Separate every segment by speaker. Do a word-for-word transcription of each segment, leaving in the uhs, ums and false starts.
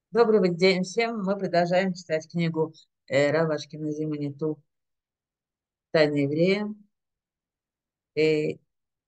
Speaker 1: Добрый день всем. Мы продолжаем читать книгу э, Рава Ашкенази Маниту «Тайны еврея». И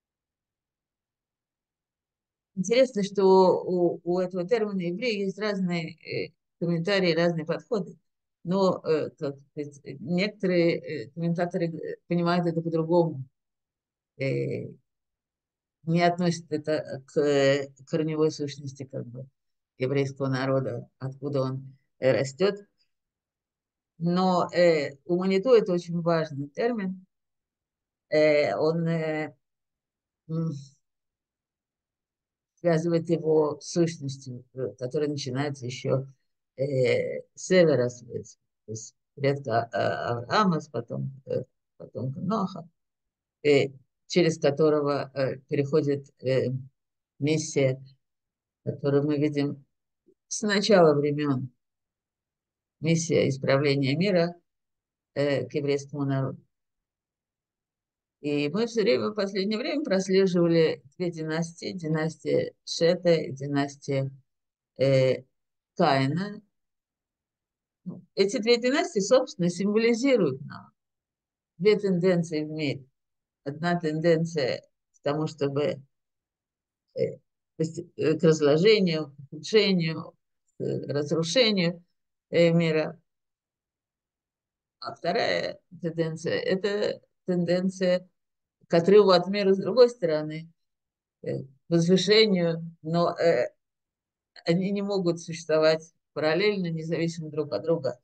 Speaker 1: интересно, что у, у этого термина еврея есть разные э, комментарии, разные подходы. Но э, как сказать, некоторые э, комментаторы э, понимают это по-другому, э, не относят это к э, корневой сущности как бы, еврейского народа, откуда он э, растет. Но э, у Маниту это очень важный термин. Э, он э, м, связывает его с сущностью, э, которая начинается еще э, с севера, с, с- с предка А- Авраама, с потом, э, потомка Ноха, э, через которого э, переходит э, миссия, которую мы видим с начала времен, миссия исправления мира э, к еврейскому народу. И мы все время, в последнее время прослеживали две династии, династия Шета и династия э, Каина. Эти две династии, собственно, символизируют нам две тенденции в мире. Одна тенденция к тому, чтобы э, э, к разложению, к ухудшению, к разрушению э, мира. А вторая тенденция – это тенденция к отрыву от мира с другой стороны, э, к возвышению, но э, они не могут существовать параллельно, независимо друг от друга.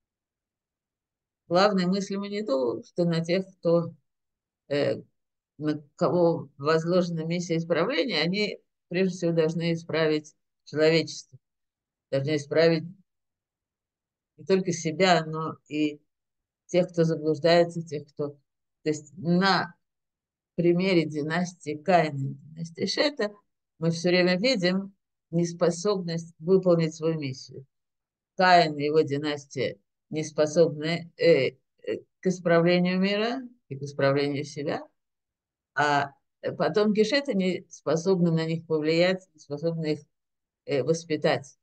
Speaker 1: Главной мыслью не то, что на тех, кто э, на кого возложена миссия исправления, они прежде всего должны исправить человечество, должны исправить не только себя, но и тех, кто заблуждается, тех, кто... То есть на примере династии Каина и династии Шета мы все время видим неспособность выполнить свою миссию. Каин и его династия не способны э, э, к исправлению мира и к исправлению себя, а потомки Шета не способны на них повлиять, не способны их э, воспитать.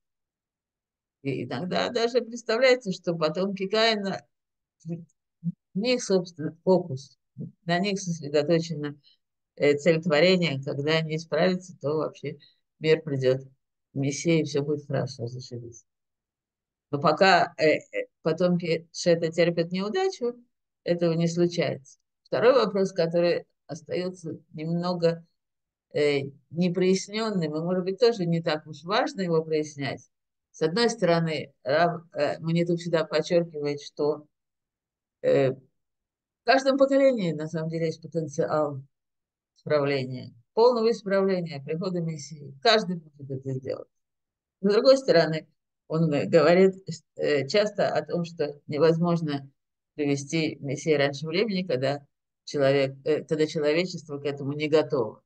Speaker 1: И иногда даже представляется, что потомки Каина, в них, собственно, фокус, на них сосредоточена э, цель творения. Когда они исправятся, то вообще мир придет к Мессии, и все будет хорошо, зашибись. Но пока э, э, потомки Шета терпят неудачу, этого не случается. Второй вопрос, который остается немного э, непроясненным, и, может быть, тоже не так уж важно его прояснять. С одной стороны, Рав э, Маниту всегда подчеркивает, что э, в каждом поколении, на самом деле, есть потенциал исправления, полного исправления, прихода Мессии. Каждый может это сделать. С другой стороны, он э, говорит э, часто о том, что невозможно привести Мессию раньше времени, когда, человек, э, когда человечество к этому не готово.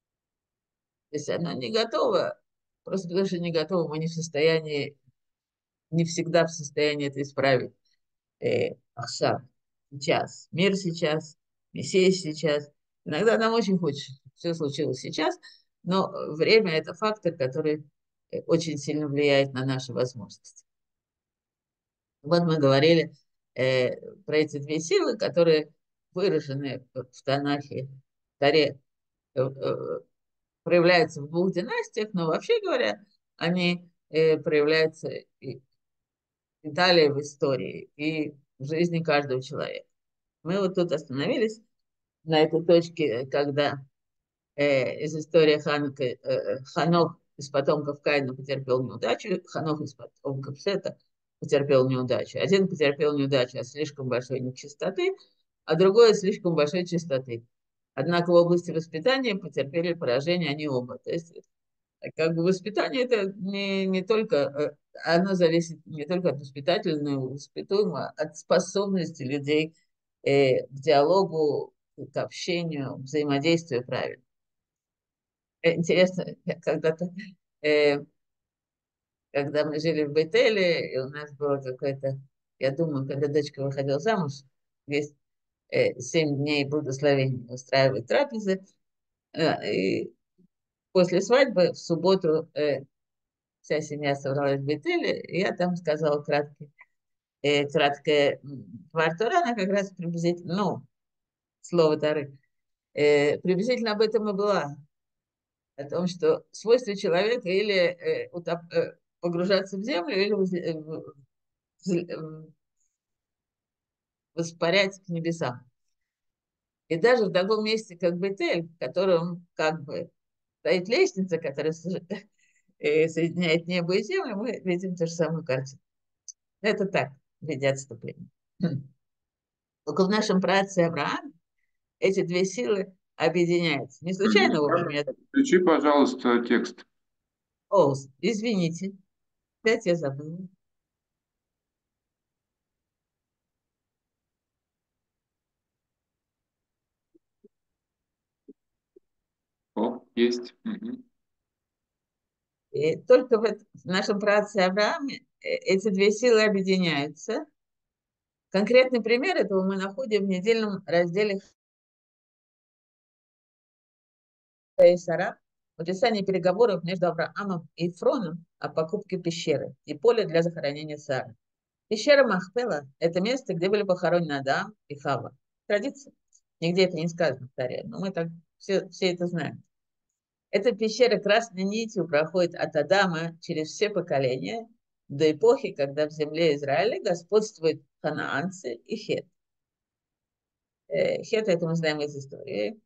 Speaker 1: То есть оно не готово, просто потому что не готово, мы не в состоянии, не всегда в состоянии это исправить. Э, ахшав, сейчас, мир сейчас, Мессия сейчас. Иногда нам очень хочется, чтобы все случилось сейчас, но время – это фактор, который э, очень сильно влияет на наши возможности. Вот мы говорили э, про эти две силы, которые выражены в Танахе, в Таре, э, э, проявляются в двух династиях, но вообще говоря, они э, проявляются и и далее в истории и в жизни каждого человека. Мы вот тут остановились на этой точке, когда э, из истории Ханока, э, Ханох из потомков Каина потерпел неудачу, Ханох из потомков Сета потерпел неудачу. Один потерпел неудачу от слишком большой нечистоты, а другой от слишком большой чистоты. Однако в области воспитания потерпели поражение они оба. То есть как бы воспитание это не, не только, э, оно зависит не только от воспитателя, но и воспитуемого, от способности людей э, к диалогу, к общению, взаимодействию правильно. Э, Интересно, я когда-то, э, когда мы жили в Бейтеле, и у нас было какое-то, я думаю, когда дочка выходила замуж, есть э, семь дней благословения устраивать трапезы, э, и после свадьбы в субботу э, вся семья собралась в Бетеле, и я там сказала краткий, э, краткое Двар Тора, она как раз приблизительно, ну, слово Торы, э, приблизительно об этом и была, о том, что свойство человека или э, утоп- э, погружаться в землю, или воз- э, в- взл- э, воспарять к небесам. И даже в таком месте, как Бетель, в котором как бы стоит лестница, которая с- э, соединяет небо и землю, мы видим ту же самую картину. Это так, в виде отступления. Хм. Только в нашем праотце Аврааме эти две силы объединяются. Не случайно,
Speaker 2: Мгм.
Speaker 1: в общем, я...
Speaker 2: Включи, пожалуйста, текст.
Speaker 1: О, извините, опять я забыла.
Speaker 2: О, есть. Мгм.
Speaker 1: И только в, эт- в нашем праотце Аврааме э, эти две силы объединяются. Конкретный пример этого мы находим в недельном разделе и Сара в описании переговоров между Авраамом и Ефроном о покупке пещеры и поля для захоронения Сары. Пещера Махпела — это место, где были похоронены Адам и Хава. Традиция. Нигде это не сказано в Таре, но мы так все, все это знаем. Эта пещера красной нитью проходит от Адама через все поколения до эпохи, когда в земле Израиля господствуют ханаанцы и хет. Э, Хет — это мы знаем из истории,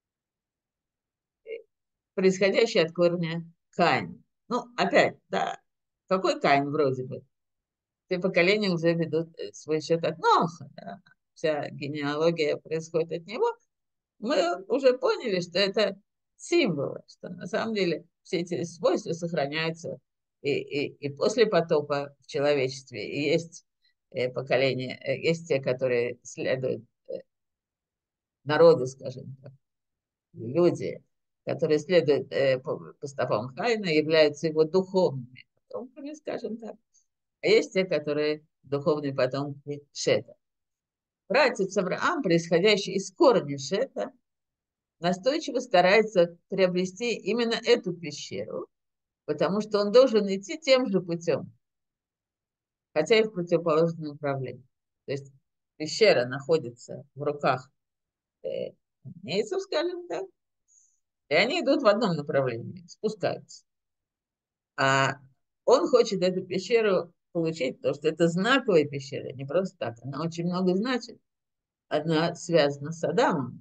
Speaker 1: происходящий от корня Каин. Ну, опять, да, какой Каин вроде бы? Все поколения уже ведут э, свой счет от Ноха, да? Вся генеалогия происходит от него. Мы уже поняли, что это символы, что на самом деле все эти свойства сохраняются и, и, и после потопа в человечестве. И есть э, поколения, э, есть те, которые следуют э, народу, скажем так, люди, которые следуют э, по, по стопам Каина, являются его духовными потомками, скажем так. А есть те, которые духовные потомки Шета. Братец Авраам, происходящий из корня Шета, настойчиво старается приобрести именно эту пещеру, потому что он должен идти тем же путем, хотя и в противоположном направлении. То есть пещера находится в руках э, армейцев, скажем так, и они идут в одном направлении, спускаются. А он хочет эту пещеру получить, потому что это знаковая пещера, не просто так. Она очень много значит. Она связана с Адамом,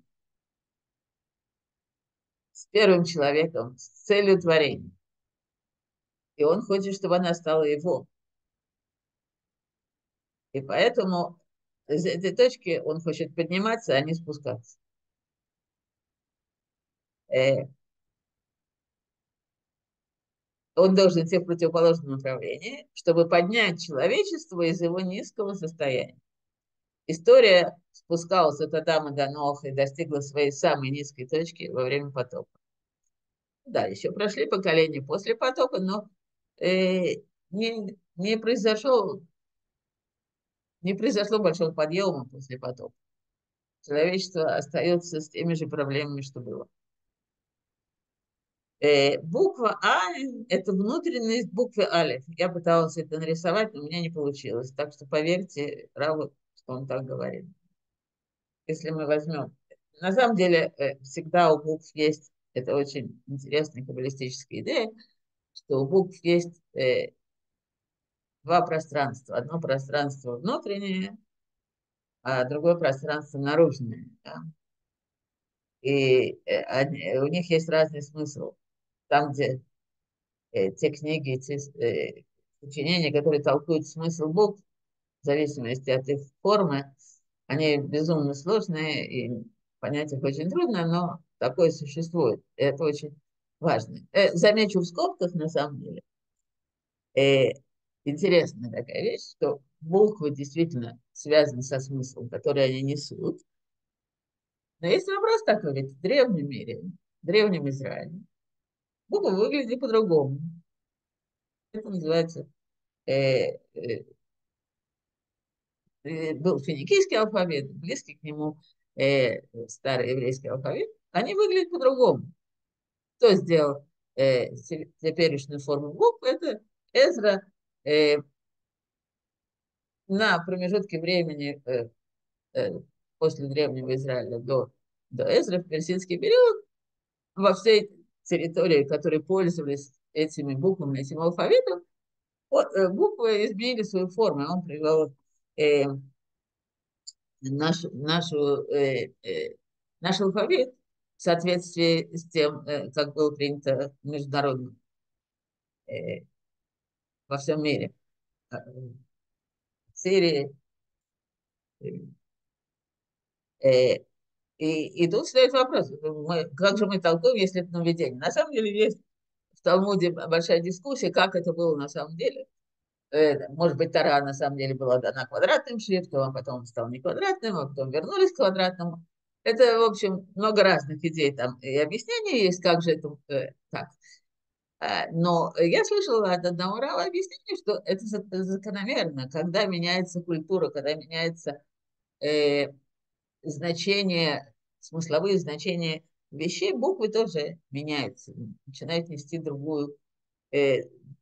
Speaker 1: с первым человеком, с целью творения. И он хочет, чтобы она стала его. И поэтому из этой точки он хочет подниматься, а не спускаться. Э, Он должен идти в противоположном направлении, чтобы поднять человечество из его низкого состояния. История спускалась от Адама до Ноха и достигла своей самой низкой точки во время потопа. Да, еще прошли поколения после потопа, но э, не, не произошел, не произошло большого подъема после потопа. Человечество остается с теми же проблемами, что было. Э, буква А — это внутренность буквы Алиф. Я пыталась это нарисовать, но у меня не получилось. Так что поверьте Раву, что он так говорит. Если мы возьмем... На самом деле э, всегда у букв есть, это очень интересная каббалистическая идея, что у букв есть э, два пространства. Одно пространство внутреннее, а другое пространство наружное. Да? И э, они- у них есть разный смысл. Там, где э, те книги, те э, сочинения, которые толкуют смысл букв, в зависимости от их формы, они безумно сложные, и понять их очень трудно, но такое существует. И это очень важно. Э, замечу в скобках, на самом деле, э, интересная такая вещь, что буквы действительно связаны со смыслом, который они несут. Но есть вопрос такой, ведь в древнем мире, в древнем Израиле, буквы выглядели по-другому. Это называется э, э, э, был финикийский алфавит, близкий к нему э, старый еврейский алфавит, они выглядят по-другому. Кто сделал э, те- теперешнюю форму букв? Это Эзра э, на промежутке времени э, э, после Древнего Израиля до, до Эзры, в персидский период, во всей территории, которые пользовались этими буквами, этим алфавитом, вот, э, буквы изменили свою форму. Он привел э, наш, нашу, э, э, наш алфавит в соответствии с тем, э, как было принято международно э, во всем мире. Э, В Сирии. Э, и, и тут стоит вопрос, мы, как же мы толкуем, если это нововведение? На самом деле есть в Талмуде большая дискуссия, как это было на самом деле. Э, Может быть, Тора на самом деле была дана квадратным шрифтом, а потом стал не квадратным, а потом вернулись к квадратному. Это, в общем, много разных идей там и объяснений есть, как же это э, так. А, Но я слышала от одного рава объяснение, что это за- закономерно, когда меняется культура, когда меняется э, значение, смысловые значения вещей, буквы тоже меняются, начинают нести другую, э,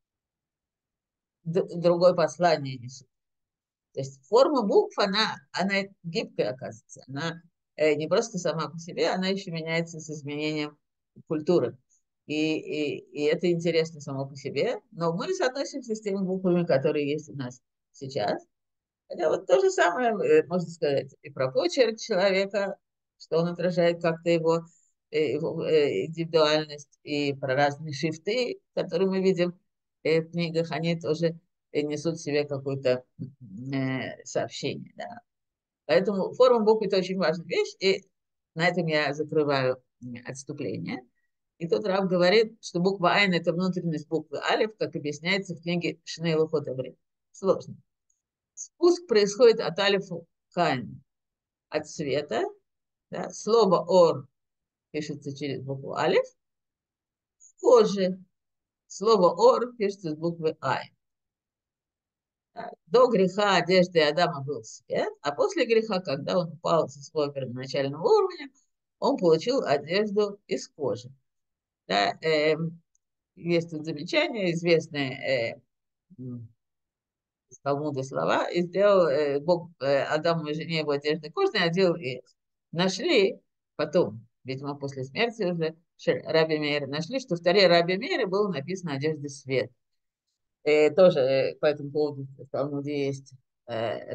Speaker 1: д- другое послание несут. То есть форма букв, она, она гибкая, оказывается. Она э, не просто сама по себе, она еще меняется с изменением культуры. И, и, и это интересно само по себе. Но мы соотносимся с теми буквами, которые есть у нас сейчас. Хотя вот то же самое, э, можно сказать, и про почерк человека, что он отражает как-то его, э, его э, индивидуальность, и про разные шрифты, которые мы видим э, в книгах, они тоже э, несут в себе какое-то э, сообщение. Да. Поэтому форма букв– это очень важная вещь, и на этом я закрываю м, отступление. И тут Рав говорит, что буква Айн– это внутренность буквы Алиф, как объясняется в книге Шней Лухот Аврит. Сложно. Спуск происходит от алифа к айн, от света. Да. Слово ор пишется через букву алиф. В коже слово ор пишется с буквы ай. Да. До греха одежды Адама был свет, а после греха, когда он упал со своего первоначального уровня, он получил одежду из кожи. Да. Э, есть тут замечание известное, э, из Талмуда слова, и сделал э, Бог э, Адаму и жене его одежды кожаные, одел их. Нашли потом, видимо, после смерти уже Раби Мейер, нашли, что в Торе Раби Мейера было написано одежды свет. И тоже э, по этому поводу в Талмуде есть э,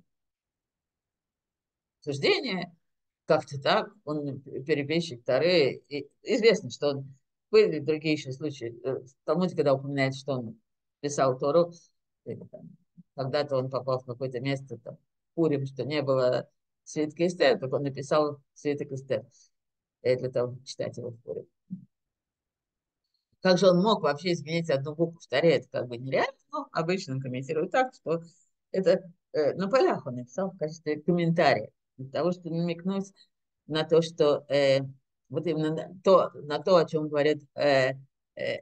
Speaker 1: суждение, как-то так, он переписчик Торы, и известно, что он, были другие еще случаи, э, в Талмуде, когда упоминается, что он писал Тору, или там, когда-то он попал в какое-то место, там, Пурим, что не было свитка Эстер, так он написал свиток Эстер, э, для того, чтобы читать его в Пурим. Как же он мог вообще изменить одну букву в Торе? Это как бы нереально, но обычно он комментирует так, что это э, на полях он написал в качестве комментария, для того, чтобы намекнуть на то, что э, вот именно на то, на то, о чем говорит э, э,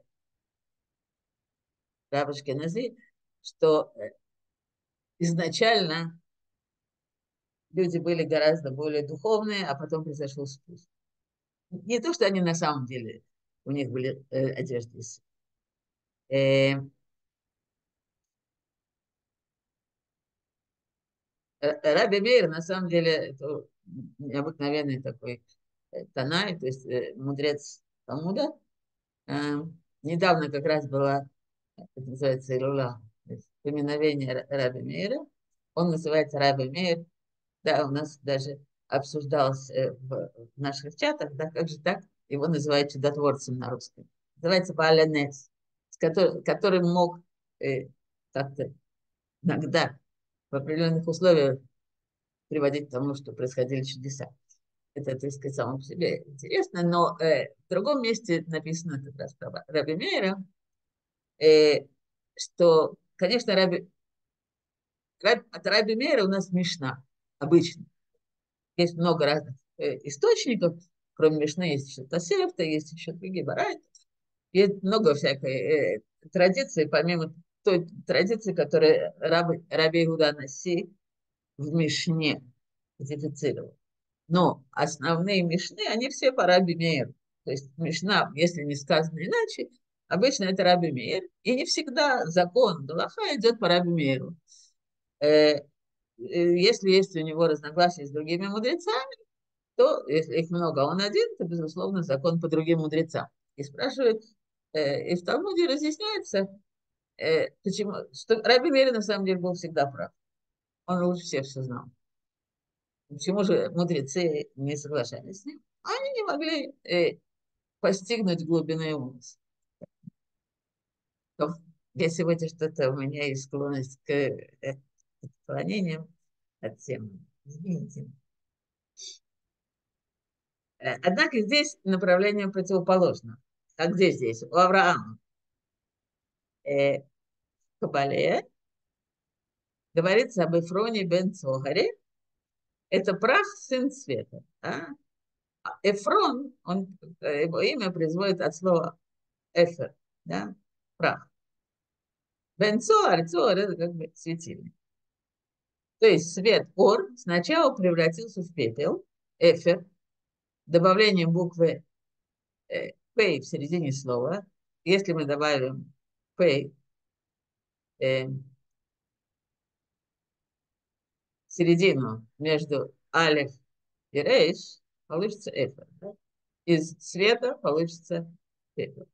Speaker 1: Рав Ашкенази, что э, изначально люди были гораздо более духовные, а потом произошел спуск. Не то, что они на самом деле, у них были э, одежды. Э, Э, Раби Мейр, на самом деле, это необыкновенный такой э, Танай, то есть э, мудрец Талмуда. Э, Недавно как раз была, это называется, Илула, то есть поминовение Ра- Раби Мейра. Он называется Раби Мейр. Да, у нас даже обсуждалось э, в в наших чатах, да, как же так, его называют чудотворцем на русском. Называется Бааленес, с который, который мог э, как-то иногда в определенных условиях приводить к тому, что происходили чудеса. Это, так сказать, само по себе интересно, но э, в другом месте написано как раз про Раби Мейера, э, что, конечно, Раби, Раби, от Раби Мейера у нас Мишна обычно. Есть много разных э, источников, кроме Мишны есть еще Тосефта, есть еще другие барайты. Есть много всякой э, традиции, помимо той традиции, которую Раби, Раби Иуда Наси в Мишне кодифицировал. Но основные мишны, они все по Раби Меиру. То есть мишна, если не сказано иначе, Обычно это Раби Меир, и не всегда закон Галаха идет по Раби Меиру. Э, э, Если есть у него разногласия с другими мудрецами, то, если их много, а он один, то, безусловно, закон по другим мудрецам. И спрашивает, э, и в Талмуде разъясняется, э, почему, что Раби Меир на самом деле был всегда прав. Он лучше всех все знал. Почему же мудрецы не соглашались с ним? Они не могли э, постигнуть глубины его мысли. То я сегодня что-то, у меня есть склонность к э, отклонениям от темы. Извините. Э, Однако здесь направление противоположно. А где здесь? У Авраама. Э, в Кабале говорится об Эфроне бен Цогаре. Это прах, сын света. Да? А Эфрон, он, э, его имя производит от слова эфер, да? Прах. Бен Цоар, Цоар это как бы светильник. То есть свет ор сначала превратился в пепел, эфер, добавлением буквы э, пей в середине слова. Если мы добавим пей э, середину между алиф и рейш, получится эфер. Да? Из света получится пепел.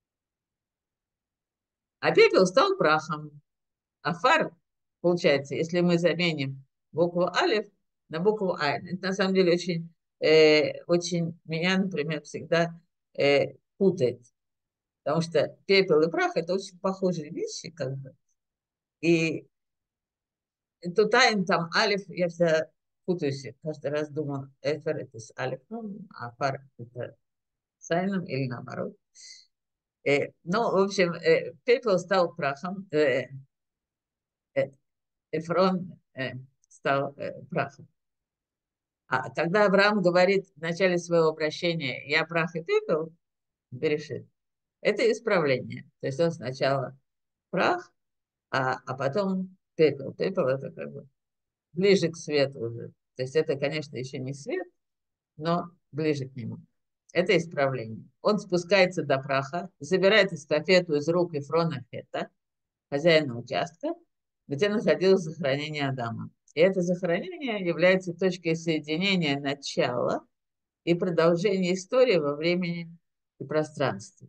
Speaker 1: А пепел стал прахом. А фар, получается, если мы заменим букву алиф на букву а, это на самом деле очень, э, очень меня, например, всегда э, путает. Потому что пепел и прах это очень похожие вещи, как бы. И тут айн, там алиф, я всегда путаюсь, каждый раз думаю, эфер это с алифом, а фар это с айном или наоборот. Э, ну, в общем, э, пепел стал прахом, э, э, Эфрон э, стал э, прахом. А когда Авраам говорит в начале своего обращения «я прах и пепел», Берешит, это исправление. То есть он сначала прах, а, а потом пепел. Пепел это как бы ближе к свету уже. То есть это, конечно, еще не свет, но ближе к нему. Это исправление. Он спускается до праха, забирает эстафету из рук Ефрона Хета, хозяина участка, где находилось захоронение Адама. И это захоронение является точкой соединения начала и продолжения истории во времени и пространстве.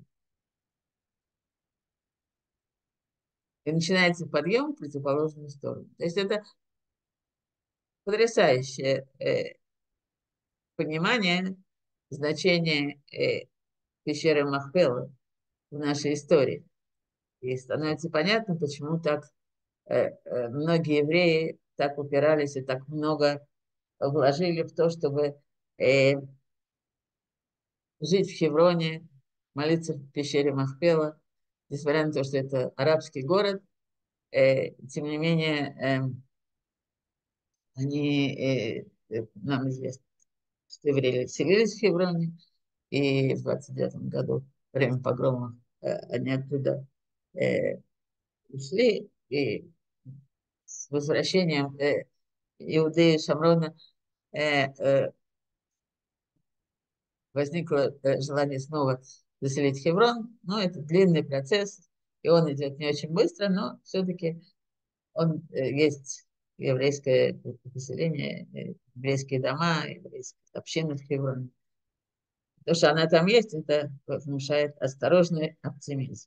Speaker 1: И начинается подъем в противоположную сторону. То есть это потрясающее э, понимание значения э, пещеры Махпела в нашей истории. И становится понятно, почему так э, э, многие евреи так упирались и так много вложили в то, чтобы э, жить в Хевроне, молиться в пещере Махпела, несмотря на то, что это арабский город, э, тем не менее, э, они, э, э, нам известно, что евреи селились в Хевроне, и в двадцать девятом году, во время погрома, э, они оттуда э, ушли, и с возвращением э, Иудеи и Шамрона э, э, возникло э, желание снова заселить Хеврон, но это длинный процесс, и он идет не очень быстро, но все-таки он э, есть еврейское поселение, э, еврейские дома, еврейские общины в Хевроне. То, что она там есть, это внушает осторожный оптимизм.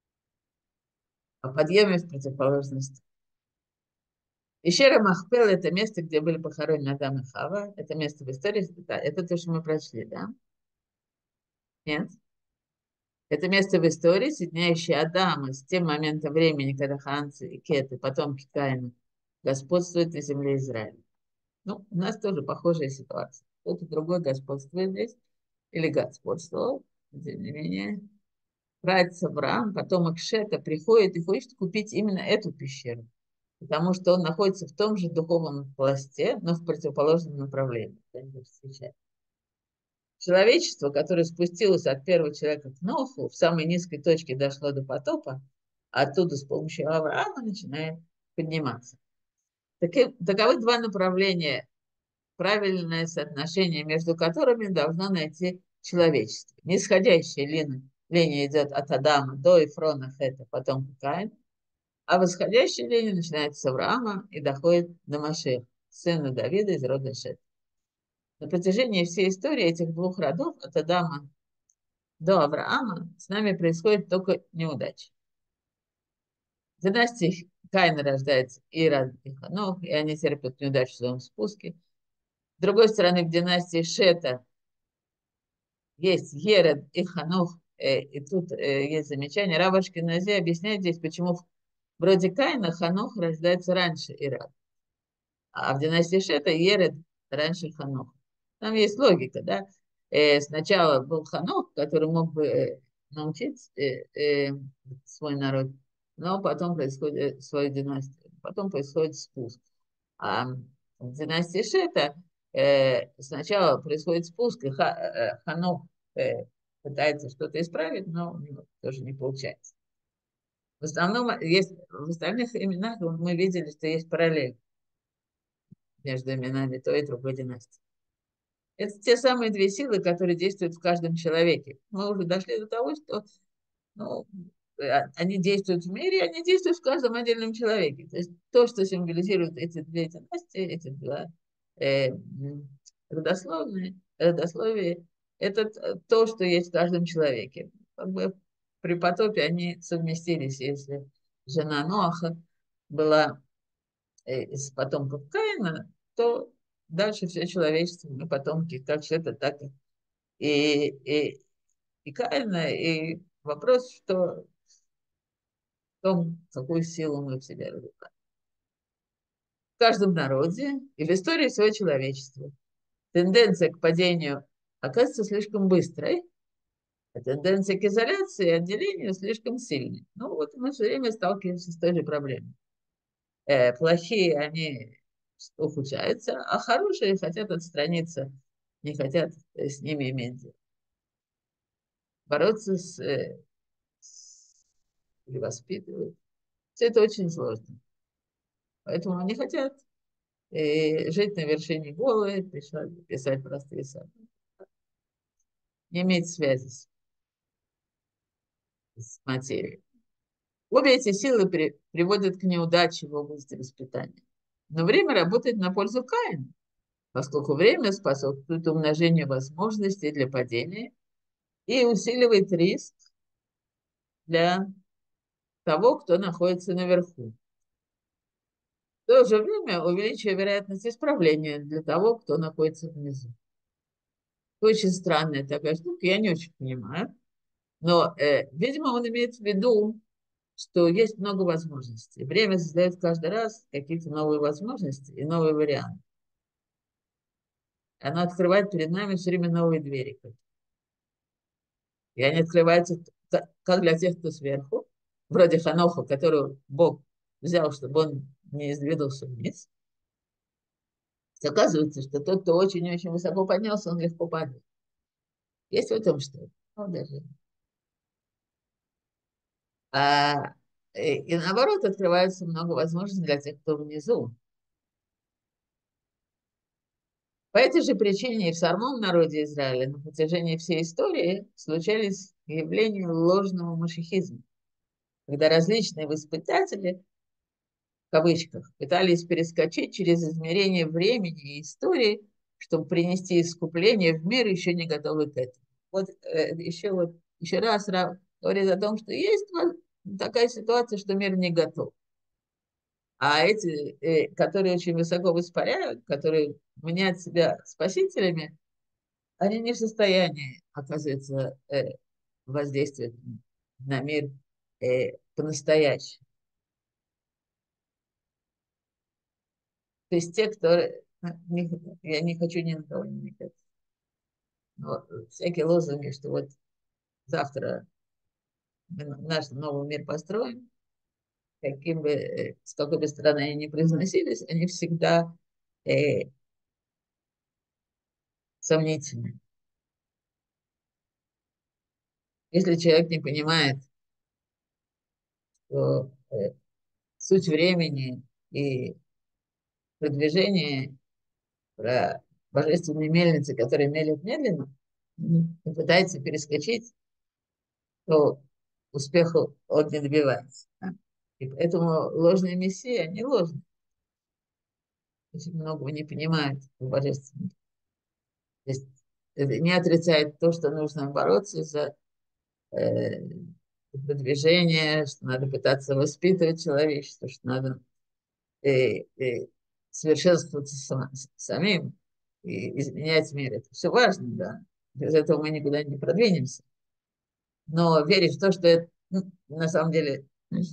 Speaker 1: О подъеме в противоположность. Пещера Махпел – это место, где были похоронены Адам и Хава. Это место в истории. Да, это то, что мы прочли, да? Нет? Это место в истории, соединяющее Адама с тем моментом времени, когда ханцы и кеты, потомки Каина, господствуют на земле Израиля. Ну, у нас тоже похожая ситуация. Кто-то другой господствует здесь, или господствовал, тем не менее. Братец Авраам, потомок Шета, приходит и хочет купить именно эту пещеру, потому что он находится в том же духовном пласте, но в противоположном направлении. Человечество, которое спустилось от первого человека к Ноху, в самой низкой точке дошло до потопа, а оттуда с помощью Авраама начинает подниматься. Таки, таковы два направления, правильное соотношение между которыми должно найти человечество. Нисходящая линия, линия идет от Адама до Ифрона Хета, потом Каин, а восходящая линия начинается с Авраама и доходит до Машеха, сына Давида из рода Шет. На протяжении всей истории этих двух родов, от Адама до Авраама, с нами происходит только неудачи. В династии Каина рождается Ирад и Ханох, и они терпят неудачу в своем спуске. С другой стороны, в династии Шета есть Еред и Ханох, э, и тут э, есть замечание. Рав Ашкенази объясняет здесь, почему вроде Каина Ханох рождается раньше Ирада, а в династии Шета Еред раньше Ханох. Там есть логика, да? Э, сначала был Ханох, который мог бы э, научить э, э, свой народ, но потом происходит э, свою династию, потом происходит спуск. А в династии Шета э, сначала происходит спуск, и Ха, э, Ханох э, пытается что-то исправить, но у него тоже не получается. В основном, есть, в остальных именах мы видели, что есть параллель между именами той и другой династии. Это те самые две силы, которые действуют в каждом человеке. Мы уже дошли до того, что ну, э, они действуют в мире, они действуют в каждом отдельном человеке. То есть то, что символизирует эти две династии, эти два э, м, родословные, родословие, это т- то, что есть в каждом человеке. Как бы при потопе они совместились. Если жена Ноаха была э, из потомков Каина, то дальше все человечество, мы потомки как Шета, так и, и, и Каина. И вопрос, что в том, какую силу мы в себе развиваем. В каждом народе и в истории всего человечества тенденция к падению оказывается слишком быстрой, а тенденция к изоляции и отделению слишком сильной. Ну вот мы все время сталкиваемся с той же проблемой. Э, плохие, они ухудшаются, а хорошие хотят отстраниться, не хотят э, с ними иметь дело. Бороться с, э, с или воспитывать. Все это очень сложно. Поэтому они хотят э, жить на вершине горы, писать, писать простые слова, не иметь связи с, с материей. Обе эти силы при, приводят к неудаче в области воспитания. Но время работает на пользу Каина, поскольку время способствует умножению возможностей для падения и усиливает риск для того, кто находится наверху. В то же время увеличивая вероятность исправления для того, кто находится внизу. Очень странная такая штука, я не очень понимаю. Но, э, видимо, он имеет в виду, что есть много возможностей. Время создает каждый раз какие-то новые возможности и новые варианты. Оно открывает перед нами все время новые двери. И они открываются как для тех, кто сверху, вроде Ханоха, которого Бог взял, чтобы он не сдвинулся вниз. Оказывается, что тот, кто очень-очень высоко поднялся, он легко падает. Есть в этом что-то? Ну, даже. А, и, и наоборот, открывается много возможностей для тех, кто внизу. По этой же причине и в самом народе Израиля на протяжении всей истории случались явления ложного машихизма, когда различные воспитатели, в кавычках, пытались перескочить через измерение времени и истории, чтобы принести искупление в мир, еще не готовый к этому. Вот э, еще, вот, еще раз Рав говорит о том, что есть вот такая ситуация, что мир не готов. А эти, э, которые очень высоко воспаряют, которые мнят себя спасителями, они не в состоянии, оказывается, э, воздействовать на мир э, по-настоящему. То есть те, кто... э, не- я не хочу ни на кого не намекать. Но всякие лозунги, что вот завтра мы наш новый мир построим, каким бы, э, с какой бы стороны они ни произносились, они всегда э, сомнительны. Если человек не понимает, что э, суть времени и продвижение про божественные мельницы, которые мелят медленно, и пытается перескочить то успеху он не добивается. Да. И поэтому ложные мессии, они ложные. Очень многого не понимают в божественном. То есть это не отрицает то, что нужно бороться за э, продвижение, что надо пытаться воспитывать человечество, что надо э, э, совершенствоваться сама- с- самим и изменять мир. Это все важно, да. Без этого мы никуда не продвинемся. Но верить в то, что это, ну, на самом деле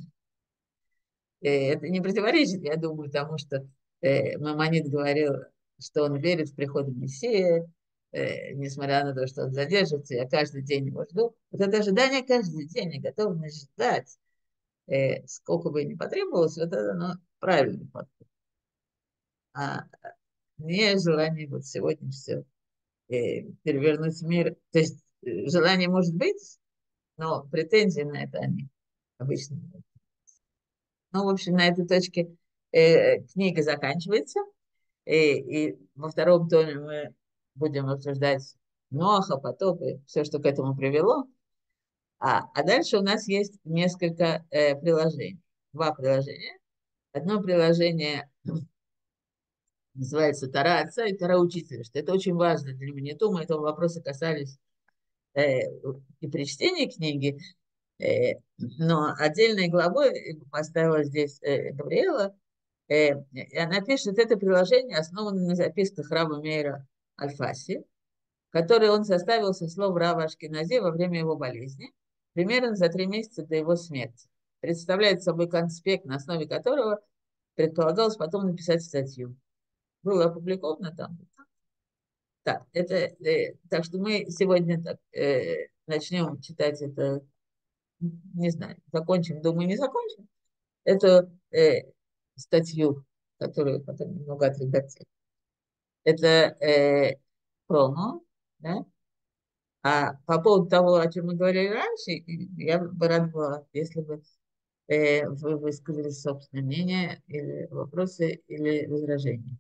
Speaker 1: э, это не противоречит, я думаю, тому, что э, Мамонид говорил, что он верит в приход Мессии, э, несмотря на то, что он задержится, я каждый день его жду. Вот это ожидание каждый день, и готовность ждать, э, сколько бы ни потребовалось, вот это оно правильный подход. А не желание вот сегодня все э, перевернуть мир. То есть э, желание может быть, но претензии на это они обычно. Ну, в общем, на этой точке э, книга заканчивается. И, и во втором томе мы будем обсуждать Ноаха, потоп и все, что к этому привело. А, а дальше у нас есть несколько э, приложений. Два приложения. Одно приложение называется «Тара отца» и «Тара учителя», что это очень важно для меня. Мы этого вопроса касались э, и при чтении книги, э, но отдельной главой поставила здесь э, Габриэла. Э, и она пишет, это приложение основано на записках Рава Мейра Альфаси, который он составил со слов Рава Ашкенази во время его болезни, примерно за три месяца до его смерти. Представляет собой конспект, на основе которого предполагалось потом написать статью. Было опубликовано там. Так, это, э, так что мы сегодня так, э, начнем читать это, не знаю, закончим, думаю, не закончим, эту э, статью, которую потом немного отредактировали. Это э, промо, да? А по поводу того, о чем мы говорили раньше, я бы рада была, если бы э, вы высказали собственное мнение, или вопросы, или возражения.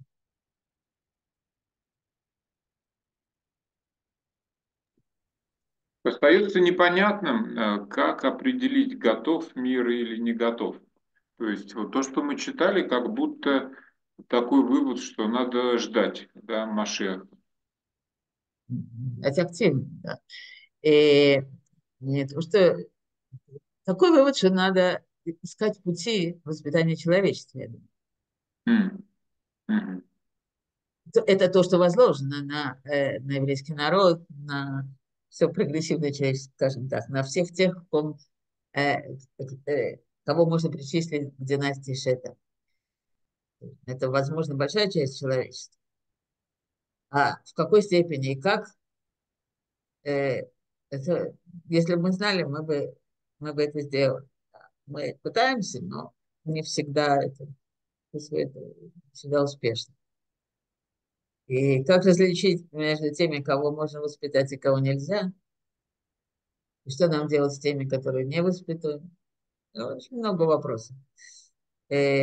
Speaker 2: Остается непонятным, э, как определить, готов мир или не готов. То есть вот то, что мы читали, как будто такой вывод, что надо ждать, да, Машеха.
Speaker 1: Это активно, да. И нет, потому что такой вывод, что надо искать пути воспитания человечества, я думаю.
Speaker 2: М, мгм.
Speaker 1: Это то, что возложено на, э, на еврейский народ, на все прогрессивное человечество, скажем так, на всех тех, ком, э, э, кого можно причислить к династии Шета. Это, возможно, большая часть человечества. А в какой степени и как, э, это, если бы мы знали, мы бы, мы бы это сделали. Мы пытаемся, но не всегда это, это всегда успешно. И как различить между теми, кого можно воспитать и кого нельзя? И что нам делать с теми, которые не воспитуемы? Ну, очень много вопросов. Э,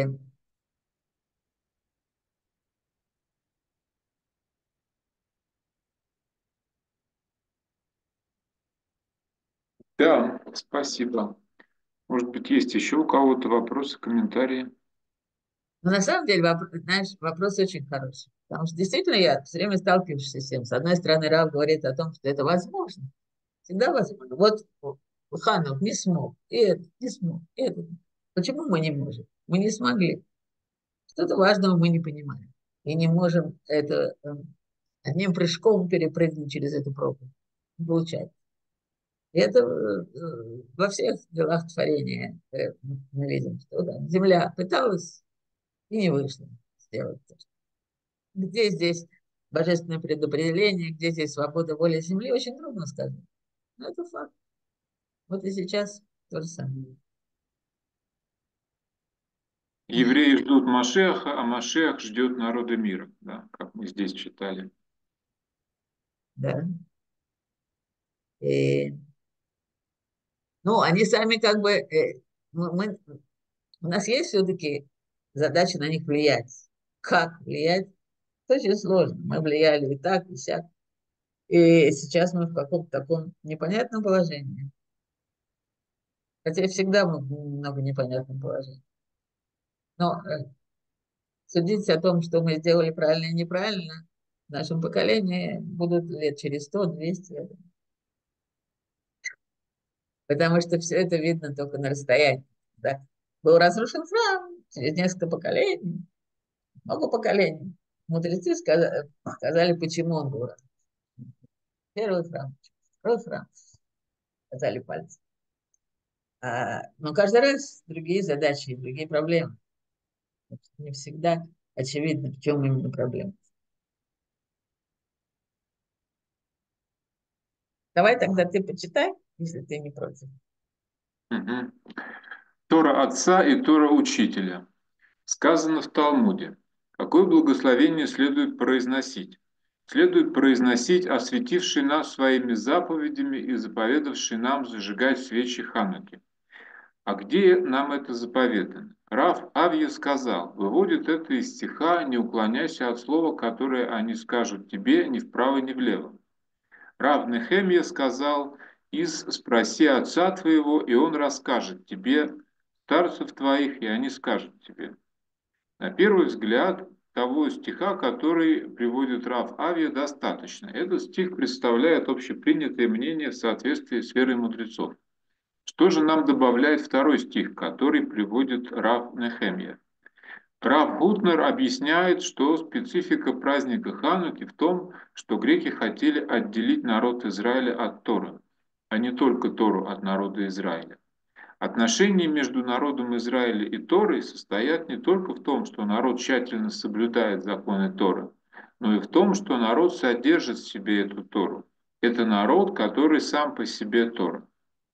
Speaker 2: Да, спасибо. Может быть, есть еще у кого-то вопросы, комментарии?
Speaker 1: но на самом деле, вопрос, знаешь, вопрос очень хороший. Потому что действительно я все время сталкиваюсь с тем. С одной стороны, Рав говорит о том, что это возможно. Всегда возможно. Вот Ханов не смог, и это не смог, и это. Почему мы не можем? Мы не смогли. Что-то важного мы не понимаем. И не можем это э, одним прыжком перепрыгнуть через эту пробу. Не получается. И это э, во всех делах творения э, мы видим, что да, Земля пыталась и не вышло сделать. Где здесь божественное предопределение, где здесь свобода воли Земли, очень трудно сказать. Но это факт. Вот и сейчас то же самое.
Speaker 2: Евреи ждут Машеха, а Машех ждет народа мира, да, как мы здесь читали.
Speaker 1: Да. И, ну, они сами как бы... э, мы, мы- у нас есть все-таки задача на них влиять. Как влиять? Это очень сложно. Мы влияли и так, и сяк. И сейчас мы в каком-то таком непонятном положении. Хотя всегда много непонятных положений. Но э, судить о том, что мы сделали правильно и неправильно, в нашем поколении будут лет через сто-двести. Потому что все это видно только на расстоянии. Да? Был разрушен храм через несколько поколений, много поколений. Мудрецы сказали, сказали, почему он был разрушен. Первый храм, второй храм, сказали пальцы. А, но каждый раз другие задачи, другие проблемы. Не всегда очевидно, в чем именно проблема. Давай тогда ты почитай, если ты не против.
Speaker 2: Мгм. Тора отца и Тора учителя. Сказано в Талмуде: какое благословение следует произносить? Следует произносить осветивший нас своими заповедями и заповедавший нам зажигать свечи Хануки. А где нам это заповедано? Рав Авья сказал: выводит это из стиха: не уклоняйся от слова, которое они скажут тебе ни вправо, ни влево. Рав Нехемия сказал: из спроси отца твоего, и он расскажет тебе, старцев твоих, и они скажут тебе. На первый взгляд, того стиха, который приводит Рав Авия, достаточно. Этот стих представляет общепринятое мнение в соответствии с верой мудрецов. Что же нам добавляет второй стих, который приводит Рав Нехемия? Рав Гутнер объясняет, что специфика праздника Хануки в том, что греки хотели отделить народ Израиля от Торы, а не только Тору от народа Израиля. Отношения между народом Израиля и Торой состоят не только в том, что народ тщательно соблюдает законы Торы, но и в том, что народ содержит в себе эту Тору. Это народ, который сам по себе Тора.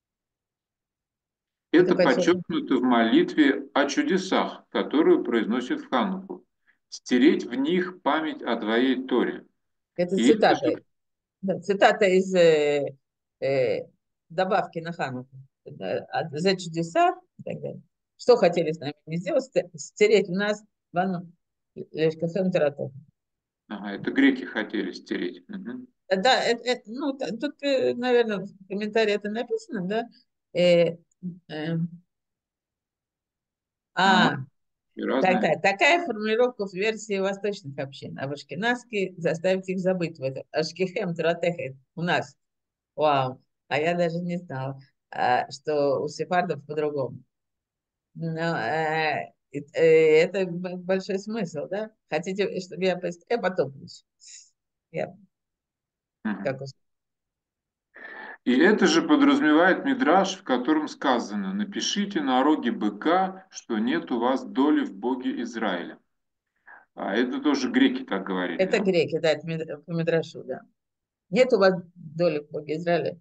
Speaker 1: Это
Speaker 2: Это
Speaker 1: почему?
Speaker 2: подчеркнуто в молитве о чудесах, которую произносит в Хануку. Стереть в них память о твоей Торе.
Speaker 1: Это
Speaker 2: И это
Speaker 1: цитата.
Speaker 2: же,
Speaker 1: Да, цитата из э, э, добавки на Хануку. Да, а за чудеса и так далее. Что хотели с нами не сделать? Сте- Стереть у нас ванну Лешкафем Таратов.
Speaker 2: ага, это греки хотели стереть. Мгм.
Speaker 1: Да, это, это- ну, т- тут, наверное, в комментарии это написано, да? Э, э,
Speaker 2: Ага,
Speaker 1: а,
Speaker 2: и разные.
Speaker 1: такая, такая формулировка в версии восточных общин, а в ашкеназской заставить их забыть в этом. Ашкихем Таратехет у нас. Вау, а я даже не знала, а, что у сефардов по-другому. Но э, э, это б- большой смысл, да? Хотите, чтобы я, пояс- я потоплюсь? Я,
Speaker 2: Мгм.
Speaker 1: как ус-
Speaker 2: И это же подразумевает мидраш, в котором сказано: напишите на роге быка, что нет у вас доли в Боге Израиля. А это тоже греки так говорили,
Speaker 1: Это
Speaker 2: да?
Speaker 1: греки, да, это мид- по Мидрашу, да. Нет у вас доли в Боге Израиля?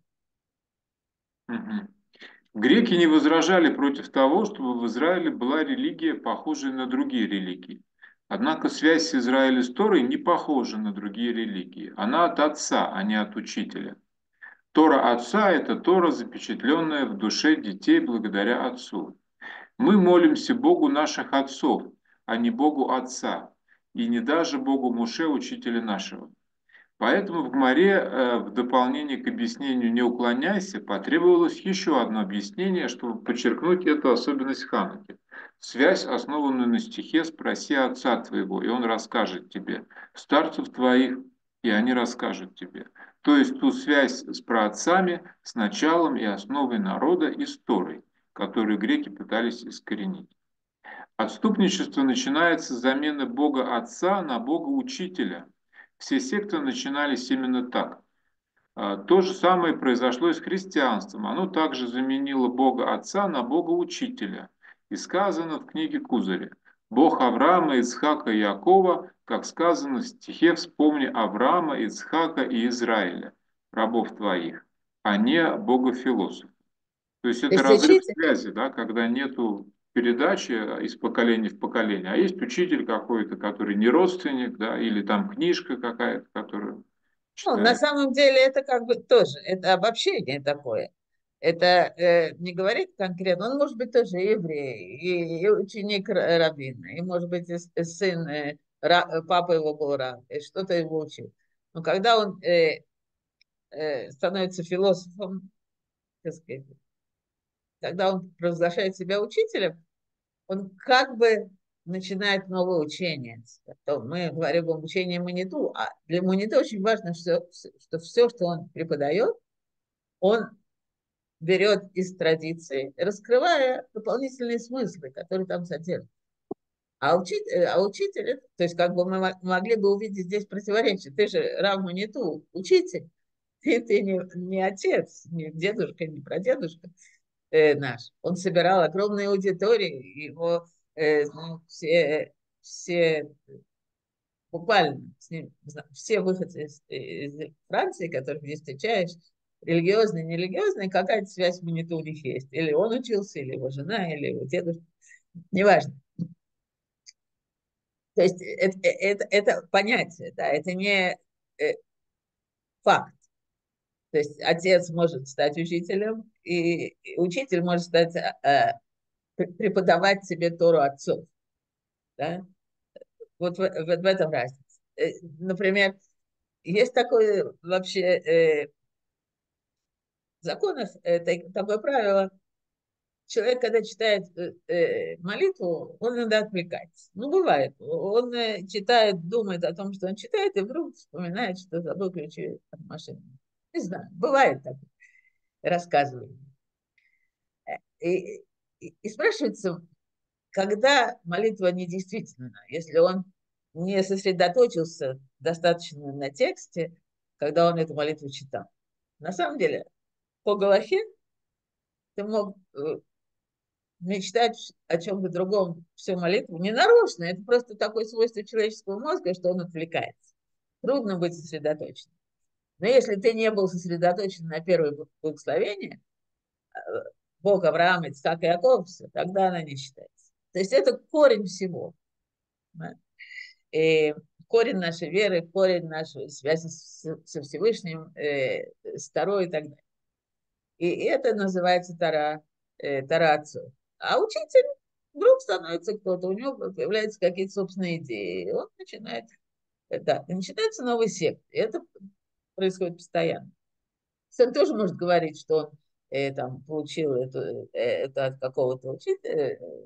Speaker 2: Мгм. Греки не возражали против того, чтобы в Израиле была религия, похожая на другие религии. Однако связь Израиля с Торой не похожа на другие религии. Она от отца, а не от учителя. Тора отца – это Тора, запечатленная в душе детей благодаря отцу. Мы молимся Богу наших отцов, а не Богу Отца, и не даже Богу Муше, учителя нашего. Поэтому в Гмаре, э, в дополнение к объяснению «не уклоняйся», потребовалось еще одно объяснение, чтобы подчеркнуть эту особенность Хануки. Связь, основанную на стихе «Спроси отца твоего, и он расскажет тебе», «старцев твоих, и они расскажут тебе». То есть ту связь с праотцами, с началом и основой народа и с Торой, которую греки пытались искоренить. Отступничество начинается с замены Бога Отца на Бога Учителя. Все секты начинались именно так. А, То же самое произошло и с христианством. Оно также заменило Бога Отца на Бога Учителя. И сказано в книге Кузаря: «Бог Авраама, Ицхака и Якова, как сказано в стихе, вспомни Авраама, Ицхака и Израиля, рабов твоих, а не Бога философов». То есть
Speaker 1: То
Speaker 2: это
Speaker 1: есть
Speaker 2: разрыв
Speaker 1: учитель,
Speaker 2: связи, да, когда нету передачи из поколения в поколение, а есть учитель какой-то, который не родственник, да, или там книжка какая-то, которую
Speaker 1: ну, на
Speaker 2: читает.
Speaker 1: самом деле это как бы тоже, это обобщение такое. Это э, не говорит конкретно, он может быть тоже и еврей, и, и ученик ра- раввина, и может быть и, с- и сын, э, ра- э, папа его был раб, и что-то его учил. Но когда он э, э, становится философом, так сказать, когда он провозглашает себя учителем, он как бы начинает новое учение. То мы говорим об учении Маниту, а для Маниту очень важно, что, что все, что он преподает, он берет из традиции, раскрывая дополнительные смыслы, которые там содержатся. А, учить, э, а учитель, то есть как бы мы могли бы увидеть здесь противоречие. Ты же Рав Маниту, учитель, ты, ты не, не отец, не дедушка, не прадедушка э, наш. Он собирал огромные аудитории, его э, ну, все, все буквально с ним, все выходцы из, из Франции, которых здесь встречаешь, религиозные, нерелигиозные, какая-то связь в Маниту у них есть. Или он учился, или его жена, или его дедушка, неважно. То есть это, это, это понятие, да, это не э, факт. То есть отец может стать учителем, и, и учитель может стать, э, преподавать себе Тору отцов. Да? Вот в, в, в этом разница. Э, например, есть такое вообще э, в законах э, такое правило. Человек, когда читает э, э, молитву, он иногда отвлекается. Ну, бывает. Он э, читает, думает о том, что он читает, и вдруг вспоминает, что забыл ключи от машины. Не знаю, бывает так, рассказываю. И, и, и спрашивается, когда молитва недействительна, если он не сосредоточился достаточно на тексте, когда он эту молитву читал. На самом деле, по Галахе ты мог э, мечтать о чем-то другом всю молитву. Не нарочно, это просто такое свойство человеческого мозга, что он отвлекается. Трудно быть сосредоточенным. Но если ты не был сосредоточен на первое благословение, Бог Авраама, Ицхак и Яков, тогда она не считается. То есть это корень всего. Да? И корень нашей веры, корень нашей связи со Всевышним, э, с Торой и так далее. И это называется Тора, э, Тора отцов. А учитель вдруг становится кто-то, у него появляются какие-то собственные идеи, и он начинает, э, да, и начинается новый сект. И это происходит постоянно. Он тоже может говорить, что он э, там, получил это, э, это от какого-то учителя, э,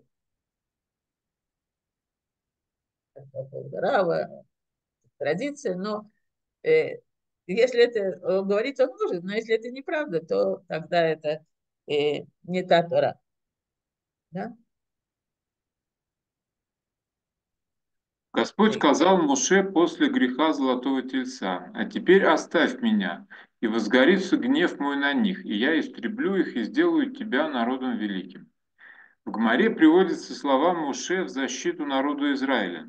Speaker 1: от какого-то рава, традиция, но э, если это э, говорить он может, но если это неправда, то тогда это э, не та Тора. Да?
Speaker 2: Господь
Speaker 1: И,
Speaker 2: сказал Моше после греха золотого тельца: «А теперь оставь меня, и возгорится гнев мой на них, и я истреблю их и сделаю тебя народом великим». В Гмаре приводятся слова Моше в защиту народа Израиля.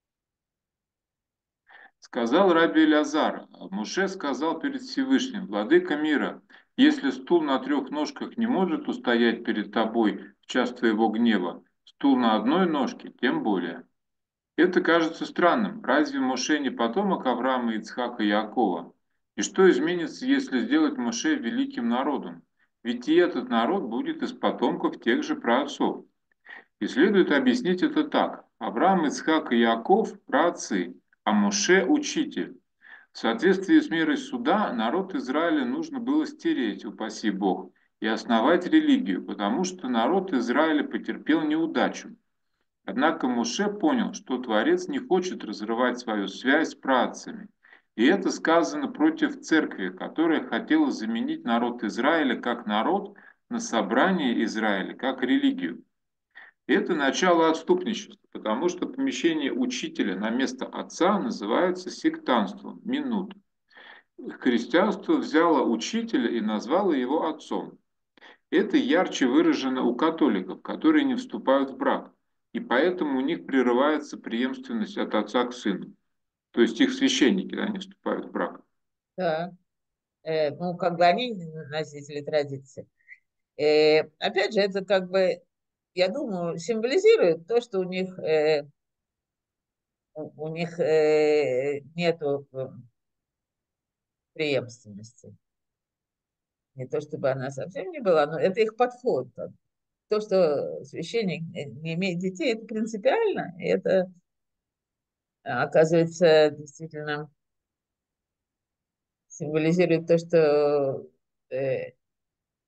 Speaker 2: Сказал раби Элязар: Моше сказал перед Всевышним: «Владыка мира, если стул на трех ножках не может устоять перед тобой в час твоего гнева, стул на одной ножке тем более». Это кажется странным. Разве Моше не потомок Авраама, Ицхака и Иакова? И что изменится, если сделать Моше великим народом? Ведь и этот народ будет из потомков тех же праотцов. И следует объяснить это так. Авраам, Ицхак и Иаков – праотцы, а Моше – учитель. В соответствии с мерой суда народ Израиля нужно было стереть, упаси Бог, и основать религию, потому что народ Израиля потерпел неудачу. Однако Моше понял, что Творец не хочет разрывать свою связь с праотцами. И это сказано против церкви, которая хотела заменить народ Израиля как народ на собрание Израиля как религию. Это начало отступничества, потому что помещение учителя на место отца называется сектантством, минут. Христианство взяло учителя и назвало его отцом. Это ярче выражено у католиков, которые не вступают в брак, и поэтому у них прерывается преемственность от отца к сыну. То есть их священники, да, не вступают в брак.
Speaker 1: да, э, ну, как бы они носители традиции. Э, опять же, это как бы, я думаю, символизирует то, что у них, э, у, у них э, нету э, преемственности. Не то чтобы она совсем не была, но это их подход. То, что священник не имеет детей, это принципиально, и это, а, оказывается, действительно символизирует то, что э,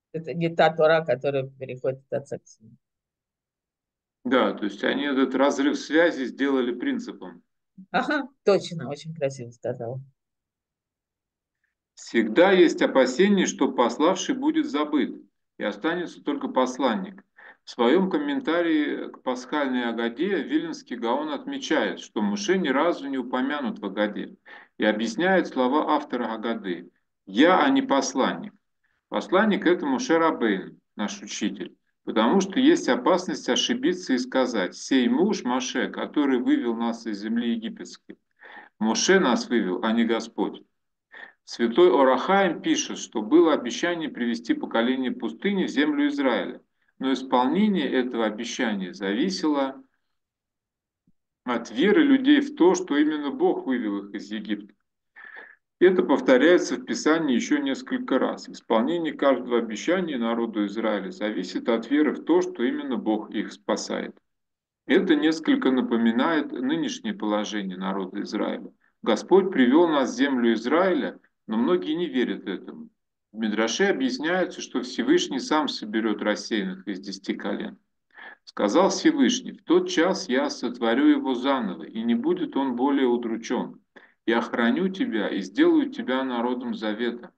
Speaker 1: Это не та Тора, которая переходит от отца к сыну.
Speaker 2: Да, то есть они этот разрыв связи сделали принципом.
Speaker 1: Ага, точно, очень красиво сказала.
Speaker 2: Всегда есть опасение, что пославший будет забыт, и останется только посланник. В своем комментарии к пасхальной Агаде Виленский Гаон отмечает, что Моше ни разу не упомянут в Агаде, и объясняет слова автора Агады: «Я, а не посланник». Посланник – это Моше Рабейн, наш учитель, потому что есть опасность ошибиться и сказать: «Сей муж Моше, который вывел нас из земли египетской». Моше нас вывел, а не Господь. Святой Орахаим пишет, что было обещание привести поколение пустыни в землю Израиля, но исполнение этого обещания зависело от веры людей в то, что именно Бог вывел их из Египта. Это повторяется в Писании еще несколько раз. Исполнение каждого обещания народу Израиля зависит от веры в то, что именно Бог их спасает. Это несколько напоминает нынешнее положение народа Израиля. Господь привел нас в землю Израиля, но многие не верят этому. В Мидраше объясняется, что Всевышний сам соберет рассеянных из десяти колен. Сказал Всевышний: «В тот час я сотворю его заново, и не будет он более удручен. Я храню тебя и сделаю тебя народом завета».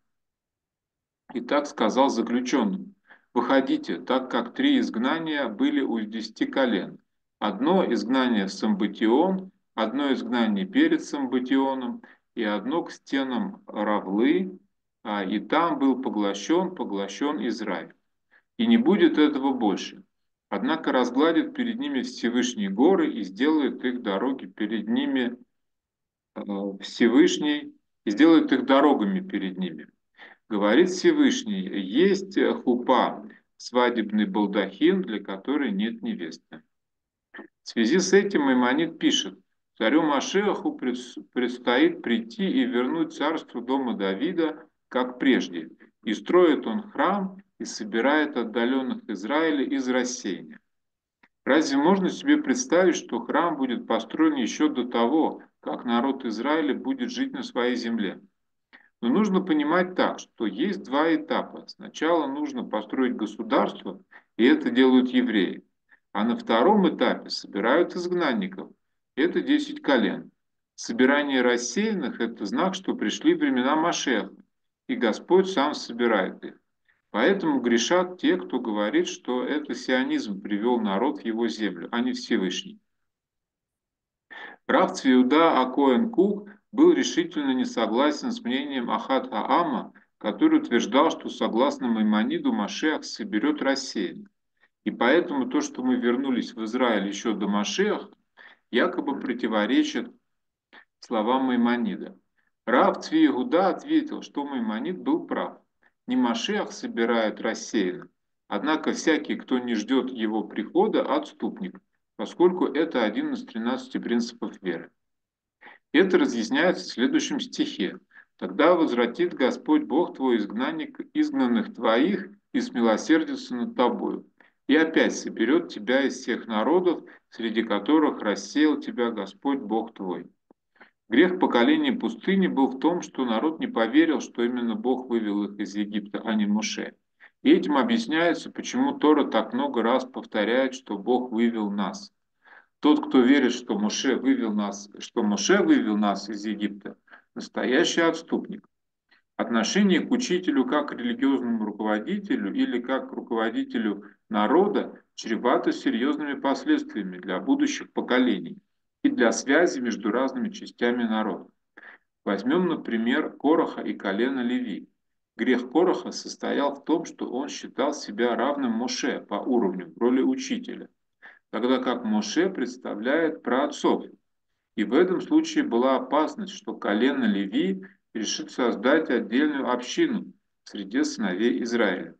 Speaker 2: И так сказал заключенным: «Выходите, так как три изгнания были у десяти колен. Одно изгнание в Самбатион, одно изгнание перед Самбатионом и одно к стенам Равлы, а, и там был поглощен, поглощен Израиль. И не будет этого больше. Однако разгладит перед ними Всевышние горы и сделает их дороги перед ними э, Всевышний, и сделает их дорогами перед ними». Говорит Всевышний: есть хупа, свадебный балдахин, для которой нет невесты. В связи с этим Маймонид пишет: царю Машиаху предстоит прийти и вернуть царство дома Давида, как прежде, и строит он храм и собирает отдаленных Израиля из рассеяния. Разве можно себе представить, что храм будет построен еще до того, как народ Израиля будет жить на своей земле? Но нужно понимать так, что есть два этапа. Сначала нужно построить государство, и это делают евреи. А на втором этапе собирают изгнанников. Это десять колен. Собирание рассеянных – это знак, что пришли времена Машеха, и Господь сам собирает их. Поэтому грешат те, кто говорит, что это сионизм привел народ в его землю, а не Всевышний. Рав Цвиуда Акоэн Кук был решительно не согласен с мнением Ахад Хаама, который утверждал, что согласно Маймониду Машиах соберет рассеянных. И поэтому то, что мы вернулись в Израиль еще до Машиаха, якобы противоречит словам Маймонида. Рав Цви Иуда ответил, что Маймонид был прав. Не Машиах собирает рассеянных, однако всякий, кто не ждет его прихода, отступник, поскольку это один из тринадцати принципов веры. Это разъясняется в следующем стихе. «Тогда возвратит Господь Бог твой изгнанник, изгнанных твоих и смилосердится над тобою, и опять соберет тебя из всех народов, среди которых рассеял тебя Господь Бог твой». Грех поколения пустыни был в том, что народ не поверил, что именно Бог вывел их из Египта, а не Моше. И этим объясняется, почему Тора так много раз повторяет, что Бог вывел нас. Тот, кто верит, что Моше вывел нас, что Моше вывел нас из Египта, настоящий отступник. Отношение к учителю как к религиозному руководителю или как к руководителю народа чревато серьезными последствиями для будущих поколений и для связи между разными частями народа. Возьмем, например, Кораха и колено Леви. Грех Кораха состоял в том, что он считал себя равным Моше по уровню в роли учителя, тогда как Моше представляет праотцов. И в этом случае была опасность, что колено Леви решит создать отдельную общину среди сыновей Израиля.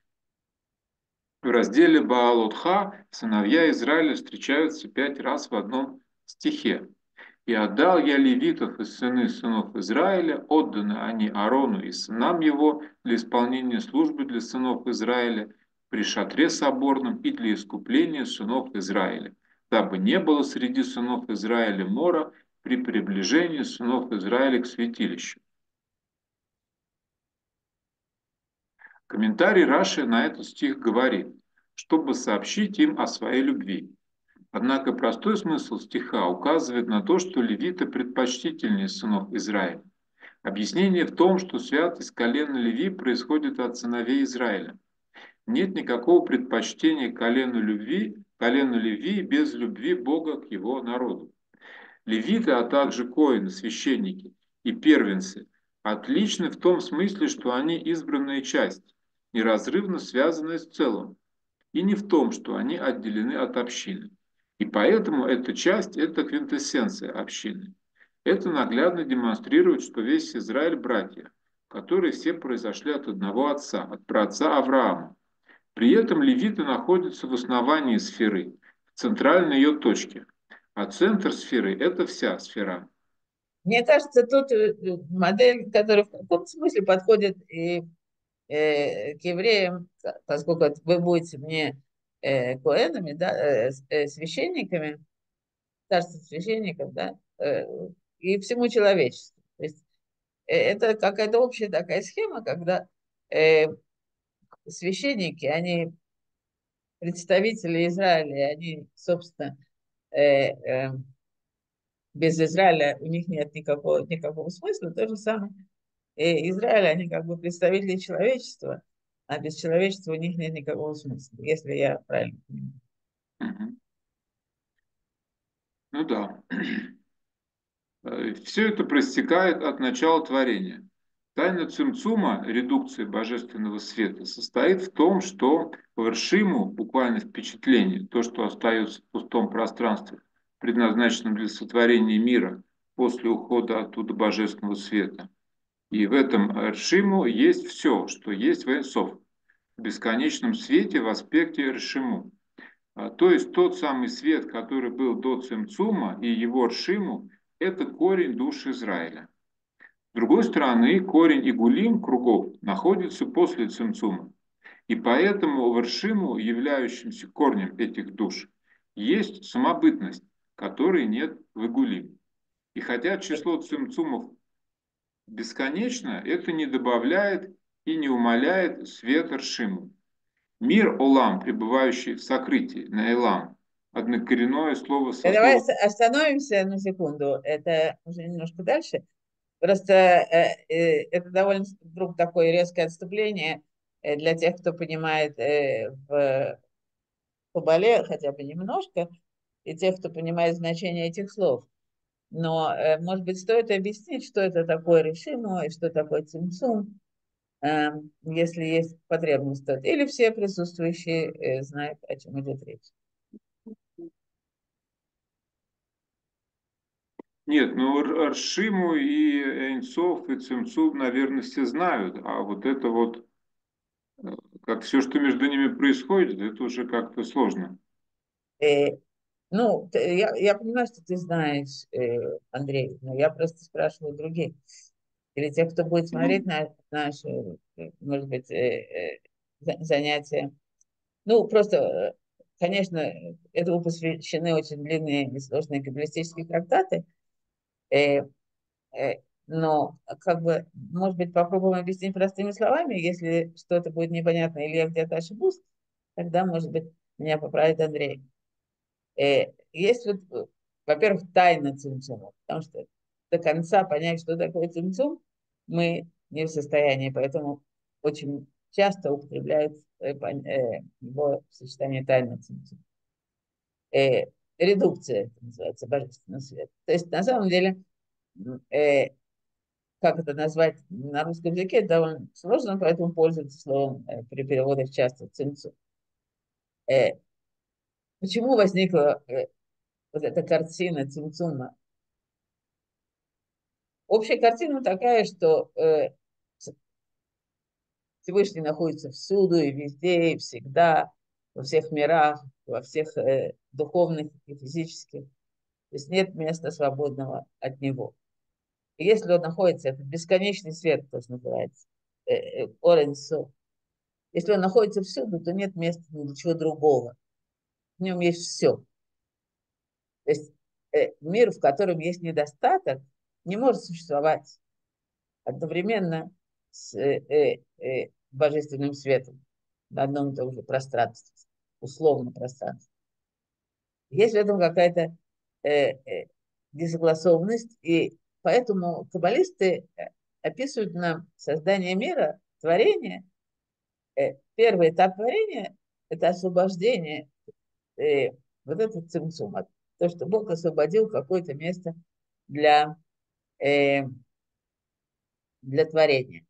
Speaker 2: В разделе Баалотха сыновья Израиля встречаются пять раз в одном стихе. «И отдал я левитов из сыны сынов Израиля, отданы они Аарону и сынам его для исполнения службы для сынов Израиля при шатре соборном и для искупления сынов Израиля, дабы не было среди сынов Израиля мора при приближении сынов Израиля к святилищу». Комментарий Раши на этот стих говорит, чтобы сообщить им о своей любви. Однако простой смысл стиха указывает на то, что левиты предпочтительнее сынов Израиля. Объяснение в том, что святость колена Леви происходит от сыновей Израиля. Нет никакого предпочтения колену любви, колену Леви без любви Бога к его народу. Левиты, а также коины, священники и первенцы отличны в том смысле, что они избранная часть, неразрывно связанная с целым, и не в том, что они отделены от общины. И поэтому эта часть– это квинтэссенция общины. Это наглядно демонстрирует, что весь Израиль– братья, которые все произошли от одного отца, от праотца Авраама. При этом левиты находятся в основании сферы, в центральной ее точке. А центр сферы– это вся сфера.
Speaker 1: Мне кажется, тут э, модель, которая в каком-то смысле подходит и э, к евреям, поскольку вы будете мне э, коэнами, да, э, э, священниками, царство священников, да, э, и всему человечеству. То есть э, это какая-то общая такая схема, когда э, священники, они представители Израиля, и они, собственно, э, э, без Израиля у них нет никакого, никакого смысла. То же самое и Израиль, они как бы представители человечества, а без человечества у них нет никакого смысла, если я правильно понимаю.
Speaker 2: Мгм. Ну да. Все это проистекает от начала творения. Тайна Цимцума, редукции божественного света, состоит в том, что варшиму, буквально впечатление, то, что остается в пустом пространстве, предназначенном для сотворения мира после ухода оттуда божественного света. И в этом Ршиму есть все, что есть в Эйнсоф, в бесконечном свете в аспекте Ршиму. А, То есть тот самый свет, который был до Цимцума и его Ршиму, это корень душ Израиля. С другой стороны, корень Игулим кругов находится после Цимцума. И поэтому в Ршиму, являющимся корнем этих душ, есть самобытность, которой нет в Игулим. И хотя число цимцумов бесконечно, это не добавляет и не умаляет свет Ршиму. Мир Олам, пребывающий в сокрытии, на Элам, однокоренное слово со
Speaker 1: Э, Давай
Speaker 2: словом.
Speaker 1: с- остановимся на секунду. Это уже немножко дальше. Просто э, э, это довольно вдруг такое резкое отступление э, для тех, кто понимает э, в Кабале хотя бы немножко, и тех, кто понимает значение этих слов. Но, э, может быть, стоит объяснить, что это такое решимо и что такое цимцум, э, если есть потребность. в этом. Или все присутствующие э, знают, о чем идет речь.
Speaker 2: Нет, ну Р- Ршиму и Эйнцов и Цимцум, наверное, все знают, а вот это вот, э, как все, что между ними происходит, это уже как-то сложно.
Speaker 1: Э, ну, ты- я, я понимаю, что ты знаешь, э, Андрей, но я просто спрашиваю других. Или тех, кто будет
Speaker 2: Ну,
Speaker 1: смотреть на наши, э, может быть, э, э, за- занятия. Ну, просто, э, конечно, этому посвящены очень длинные и сложные каббалистические трактаты, э, э, но как бы, может быть, попробуем объяснить простыми словами, если что-то будет непонятно или я где-то ошибусь, тогда, может быть, меня поправит Андрей. Э, есть вот, э, во-первых, тайна цимцума, потому что до конца понять, что такое цимцум, мы не в состоянии, поэтому очень часто употребляют э, пон- э, его в сочетании тайна цимцум. Э, редукция это называется, божественный свет. То есть, на самом деле, м, э, как это назвать на русском языке, это довольно сложно, поэтому пользуются словом э, при переводах часто цимцум. Э, почему возникла э, вот эта картина цимцума? Общая картина такая, что э, Всевышний находится всюду и везде, и всегда, во всех мирах, во всех э, духовных и физических. То есть нет места свободного от него. И если он находится, это бесконечный свет, то, что называется, э, э, Оренсо. Если он находится всюду, то нет места ни для чего другого. В нем есть все. То есть э, мир, в котором есть недостаток, не может существовать одновременно с, э, э, э, божественным светом на одном и том же пространстве, условно пространстве. Есть в этом какая-то э, э, несогласованность, и поэтому каббалисты э, описывают нам создание мира, творение. Э, первый этап творения — это освобождение, э, вот этот цимцум, от- то, что Бог освободил какое-то место для, э, для творения.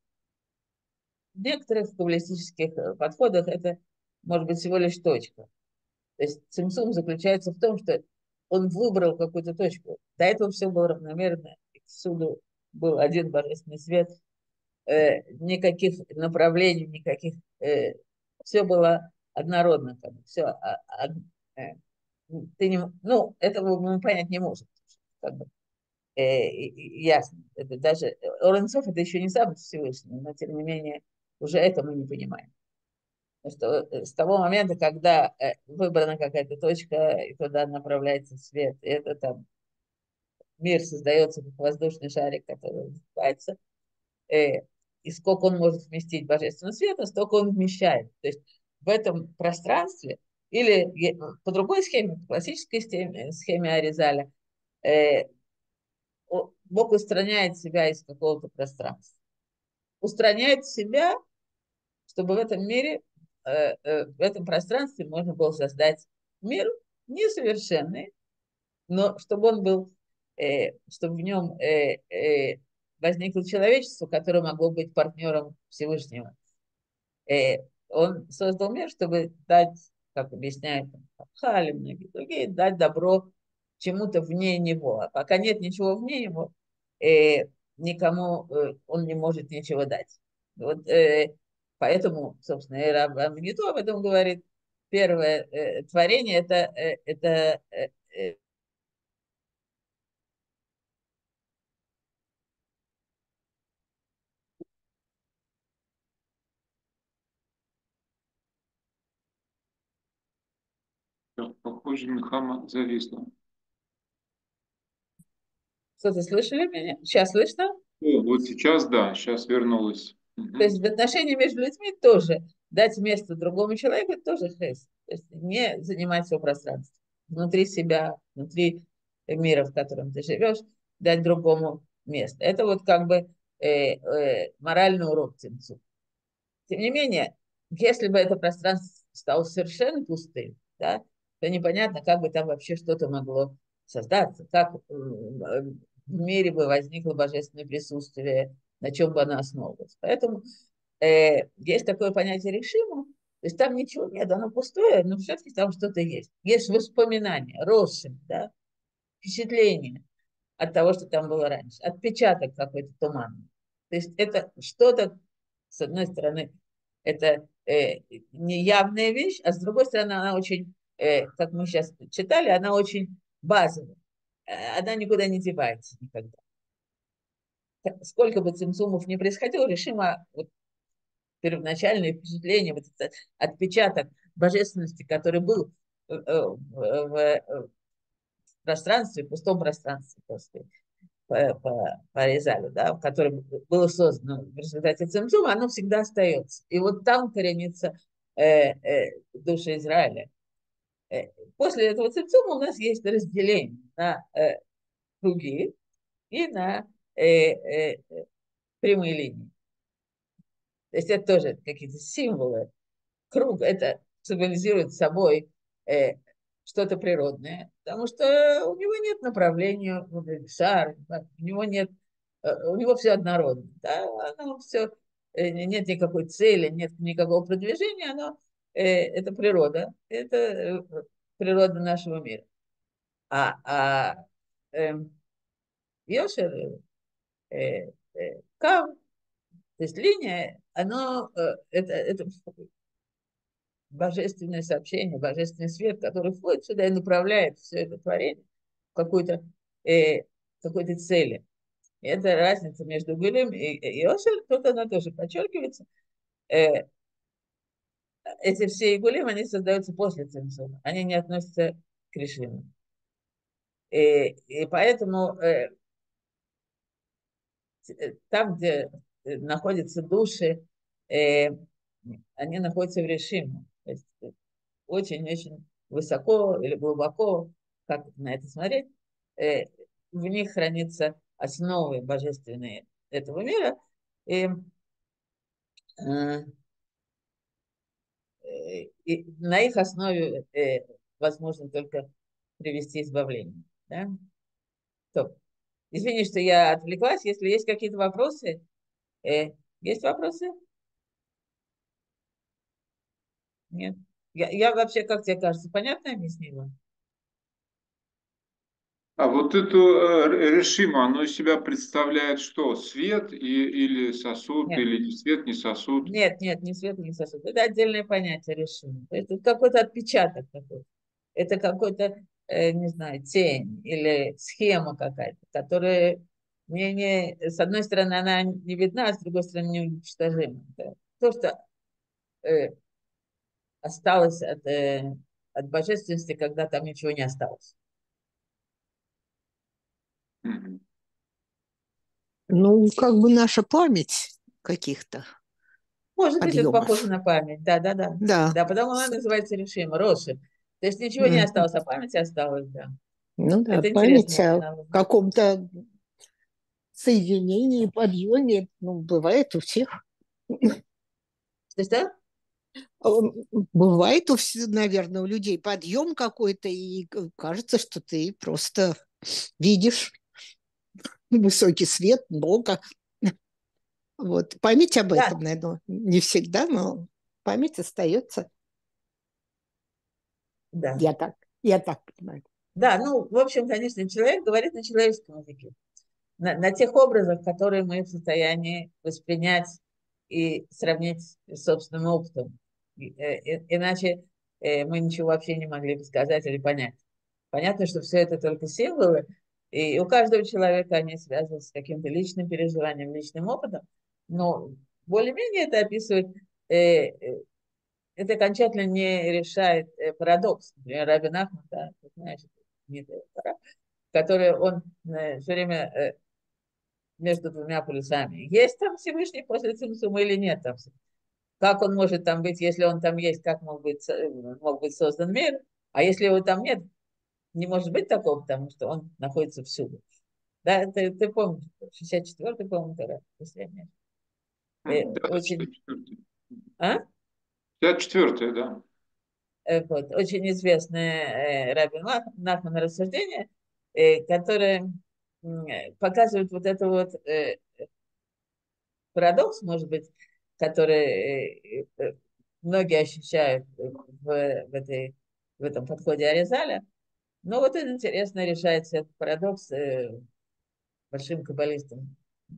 Speaker 1: В некоторых каббалистических э, подходах это может быть всего лишь точка. То есть цимсум заключается в том, что он выбрал какую-то точку. До этого все было равномерно, и всюду был один божественный свет, э, никаких направлений, никаких... Э, все было однородно. Как бы, все, а, а, э, ты не, ну, этого мы понять не можем. Как бы, э, и- и- ясно. Это даже Оренцов — это еще не сам Всевышний, но тем не менее уже это мы не понимаем. Потому что э, с того момента, когда э, выбрана какая-то точка, и туда направляется свет, и это там мир создается как воздушный шарик, который взрывается, э, и сколько он может вместить божественного света, столько он вмещает. То есть в этом пространстве, или е- по другой схеме, по классической схеме, схеме Аризаля, э, о- Бог устраняет себя из какого-то пространства. Устраняет себя, чтобы в этом мире, э, э, в этом пространстве можно было создать мир несовершенный, но чтобы он был, э, чтобы в нем э, э, возникло человечество, которое могло быть партнером Всевышнего. Э, Он создал мир, чтобы дать, как объясняют Хали, многие другие, дать добро чему-то вне него. А пока нет ничего вне его, э, никому э, он не может ничего дать. Вот, э, поэтому, собственно, и Раб Аминиту об этом говорит. Первое э, творение — это, э, это э, э,
Speaker 2: Да, похоже, Мехама зависла.
Speaker 1: что-то слышали меня? Сейчас слышно?
Speaker 2: О, вот сейчас, да, сейчас вернулась.
Speaker 1: То
Speaker 2: Мгм.
Speaker 1: есть в отношении между людьми тоже дать место другому человеку — это тоже хесед. То есть не занимать все пространство. Внутри себя, внутри мира, в котором ты живешь, дать другому место. Это вот как бы э, э, моральный урок Тимцу. Тем не менее, если бы это пространство стало совершенно пустым, да, то непонятно, как бы там вообще что-то могло создаться, как э, в мире бы возникло божественное присутствие, на чем бы оно основывалось. Поэтому э, есть такое понятие решима, то есть там ничего нет, оно пустое, но все-таки там что-то есть. Есть воспоминания, росшим, да, впечатление от того, что там было раньше, отпечаток какой-то туманный. То есть это что-то, с одной стороны, это э, неявная вещь, а с другой стороны, она очень, э, как мы сейчас читали, она очень базовая. Э, Она никуда не девается никогда. Сколько бы цимцумов ни происходило, решимо вот, первоначальное впечатление, вот этот отпечаток божественности, который был э, э, в, в пространстве, пустом пространстве после по, по, по Резалю, да, которое было создано в результате Цимцума, оно всегда остается. И вот там коренится э, э, душа Израиля. Э, После этого Цимцума у нас есть разделение на э, круги и на э, э, прямые линии. То есть это тоже какие-то символы. Круг — это символизирует собой э, что-то природное, потому что у него нет направления, вот этот шар, у него нет, э, у него все однородно, да, оно все, э, нет никакой цели, нет никакого продвижения, оно, э, это природа, это э, природа нашего мира. А, а эм, Йошер, э, э, Кав, то есть линия, оно, э, это, это божественное сообщение, божественный свет, который входит сюда и направляет все это творение в какую-то э, какой-то цели. И это разница между Гулем и, и Иошель, тут она тоже подчеркивается. Э, эти все Игулим, они создаются после Цимсума, они не относятся к решению. И, и поэтому э, там, где находятся души, э, они находятся в решиме. То есть очень-очень высоко или глубоко, как на это смотреть, э, в них хранятся основы божественные этого мира, и, э, э, и на их основе э, возможно только привести избавление. Да? То, извини, что я отвлеклась. Если есть какие-то вопросы, э, есть вопросы? Нет. Я, я вообще, как тебе кажется, понятно объяснила?
Speaker 2: А вот эту э, решиму, оно из себя представляет что? Свет и, или сосуд,
Speaker 1: Нет.
Speaker 2: или не свет, не сосуд?
Speaker 1: Нет, нет, не свет, не сосуд. Это отдельное понятие решимый. Это какой-то отпечаток такой. Это какой-то, э, не знаю, тень или схема какая-то, которая мне не, с одной стороны, она не видна, а с другой стороны, неуничтожима. Это то, что э, осталось от, э, от божественности, когда там ничего не осталось.
Speaker 2: Мгм.
Speaker 3: Ну, как бы наша память каких-то
Speaker 1: Может быть, это похоже
Speaker 3: подъемов.
Speaker 1: на память. Да, да, да.
Speaker 3: Да.
Speaker 1: Да, потому она называется решима, Роши. То есть ничего не
Speaker 3: Мгм.
Speaker 1: осталось, а память осталась, да.
Speaker 3: Ну да,
Speaker 1: Это
Speaker 3: память
Speaker 1: интересно.
Speaker 3: о каком-то соединении, подъеме, ну, бывает у всех.
Speaker 1: Что, что?
Speaker 3: А, бывает у всех, наверное, у людей подъем какой-то, и кажется, что ты просто видишь высокий свет, Бога. Вот. Память об
Speaker 1: Да,
Speaker 3: этом, наверное, не всегда, но память остается.
Speaker 1: да.
Speaker 3: Я так, я так понимаю.
Speaker 1: Да, ну, в общем, конечно, человек говорит на человеческом языке, на, на тех образах, которые мы в состоянии воспринять и сравнить с собственным опытом. И, э, и- иначе э, мы ничего вообще не могли бы сказать или понять. Понятно, что все это только символы, и у каждого человека они связаны с каким-то личным переживанием, личным опытом, но более-менее это описывает э, э, это окончательно не решает э, парадокс. Например, Рабин Ахмад, да, ты знаешь, не Тара, который он э, все время э, между двумя полюсами. Есть там Всевышний после Цимсума или нет там? Как он может там быть, если он там есть, как мог быть, э, мог быть создан мир? А если его там нет, не может быть такого, потому что он находится всюду. Да, ты, ты помнишь, шестьдесят четвёртый, по-моему, Тара, если я не ошибаюсь.
Speaker 2: М,
Speaker 1: Э,
Speaker 2: Да,
Speaker 1: очень,
Speaker 2: шестьдесят четвёртый.
Speaker 1: а?
Speaker 2: шестьдесят четвёртый, да.
Speaker 1: Э, вот, очень известное э, Раби Нах- Нахмана рассуждение, э, которое м, э, показывает вот это вот э, парадокс, может быть, который э, э, многие ощущают в, в, этой, в этом подходе Аризаля. Но вот это интересно решается этот парадокс э, большим каббалистом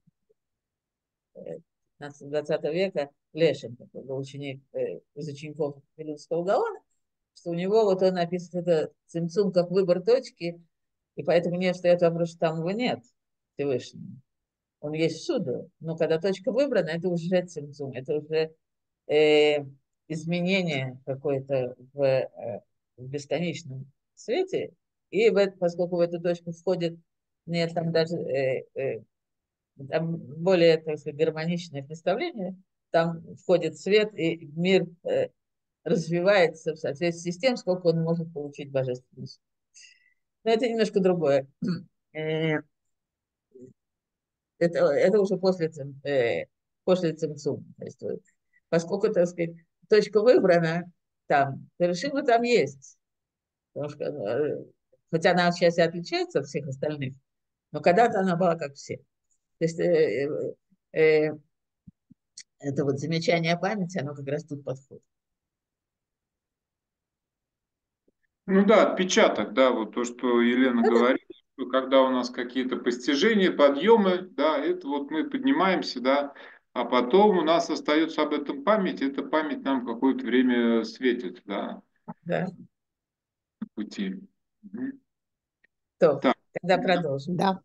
Speaker 1: э, пятнадцатого-двадцатого века Лешин, такой был ученик э, из учеников Вилюнского Гаона, что у него вот он описывает это цимцум как выбор точки, и поэтому не встает вопрос, что там его нет, Всевышнего. Он есть всюду, но когда точка выбрана, это уже цимцум, это уже э, изменение какое-то в, э, в бесконечном свете, и в это, поскольку в эту точку входит, нет там даже э, э, там более, так сказать, гармоничное представление, там входит свет, и мир э, развивается в соответствии с тем, сколько он может получить божественности. Но это немножко другое. Э, Это, это уже после, цим- э, после цимцума. То есть, вот, поскольку, так сказать, точка выбрана там, решимо там есть. Потому что, э, хотя она сейчас и отличается от всех остальных, но когда-то она была как все. То есть э, э, э, это вот замечание о памяти, оно как раз тут подходит.
Speaker 2: Ну да, отпечаток, да, вот то, что Елена
Speaker 1: Это,
Speaker 2: говорит, что когда у нас какие-то постижения, подъемы, да, это вот мы поднимаемся, да, а потом у нас остается об этом память, эта память нам какое-то время светит, да,
Speaker 1: да,
Speaker 2: на пути. Мгм.
Speaker 1: то,
Speaker 2: Так,
Speaker 1: тогда продолжим.
Speaker 3: Да.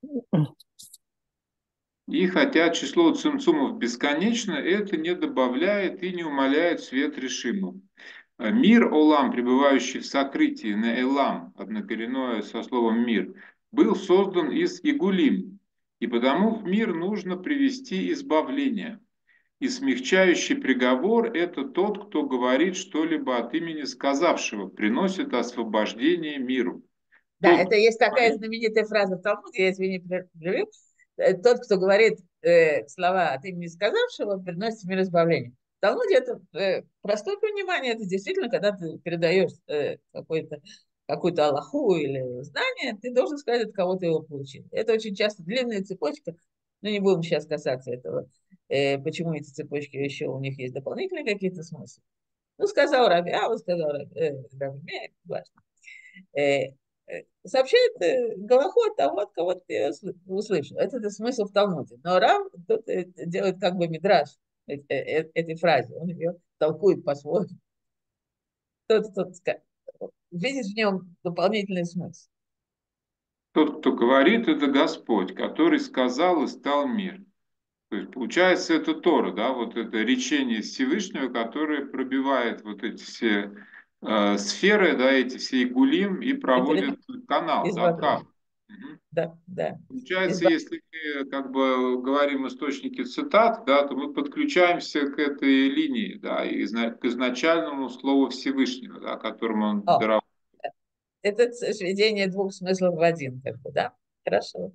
Speaker 2: и хотя число цимцумов бесконечно, это не добавляет и не умаляет свет решиму. Мир Олам, пребывающий в сокрытии на Элам, однокоренное со словом мир, был создан из Игулим, и потому в мир нужно привести избавление. И смягчающий приговор – это тот, кто говорит что-либо от имени сказавшего, приносит освобождение миру.
Speaker 1: Да,
Speaker 2: Тот,
Speaker 1: это есть такая знаменитая фраза в Талмуде, я извини, прерву. Э, Тот, кто говорит э, слова от имени сказавшего, приносит мир избавления. В Талмуде это э, простое понимание, это действительно, когда ты передаешь э, какой-то, какую-то аллаху или знание, ты должен сказать, от кого ты его получил. Это очень часто длинная цепочка, но не будем сейчас касаться этого, э, почему эти цепочки еще у них есть дополнительные какие-то смыслы. Ну, сказал Раби, а вот сказал Раби, э, Раби Меир, важно. Э, э, сообщает э, Галаху от того, от кого ты её сл- услышал. Это, это смысл в Талмуде. Но Рав тут э, делает как бы мидраж э- э- э- этой фразы. Он ее толкует по-своему. Тот, тот ска- видит в нем дополнительный смысл.
Speaker 2: тот, кто говорит, это Господь, который сказал и стал мир. То есть, получается, это Тора, да, вот это речение Всевышнего, которое пробивает вот эти все э, сферы, да, эти все игулим и
Speaker 1: И
Speaker 2: проводит
Speaker 1: перед
Speaker 2: канал, да, кап.
Speaker 1: избавлением. Да, да.
Speaker 2: Получается,
Speaker 1: Избав...
Speaker 2: если мы как бы говорим источники цитат, да, то мы подключаемся к этой линии, да, и изна- к изначальному слову Всевышнего, да, которым он
Speaker 1: О,
Speaker 2: даровал.
Speaker 1: это сведение двух смыслов в один, как бы, да? Хорошо.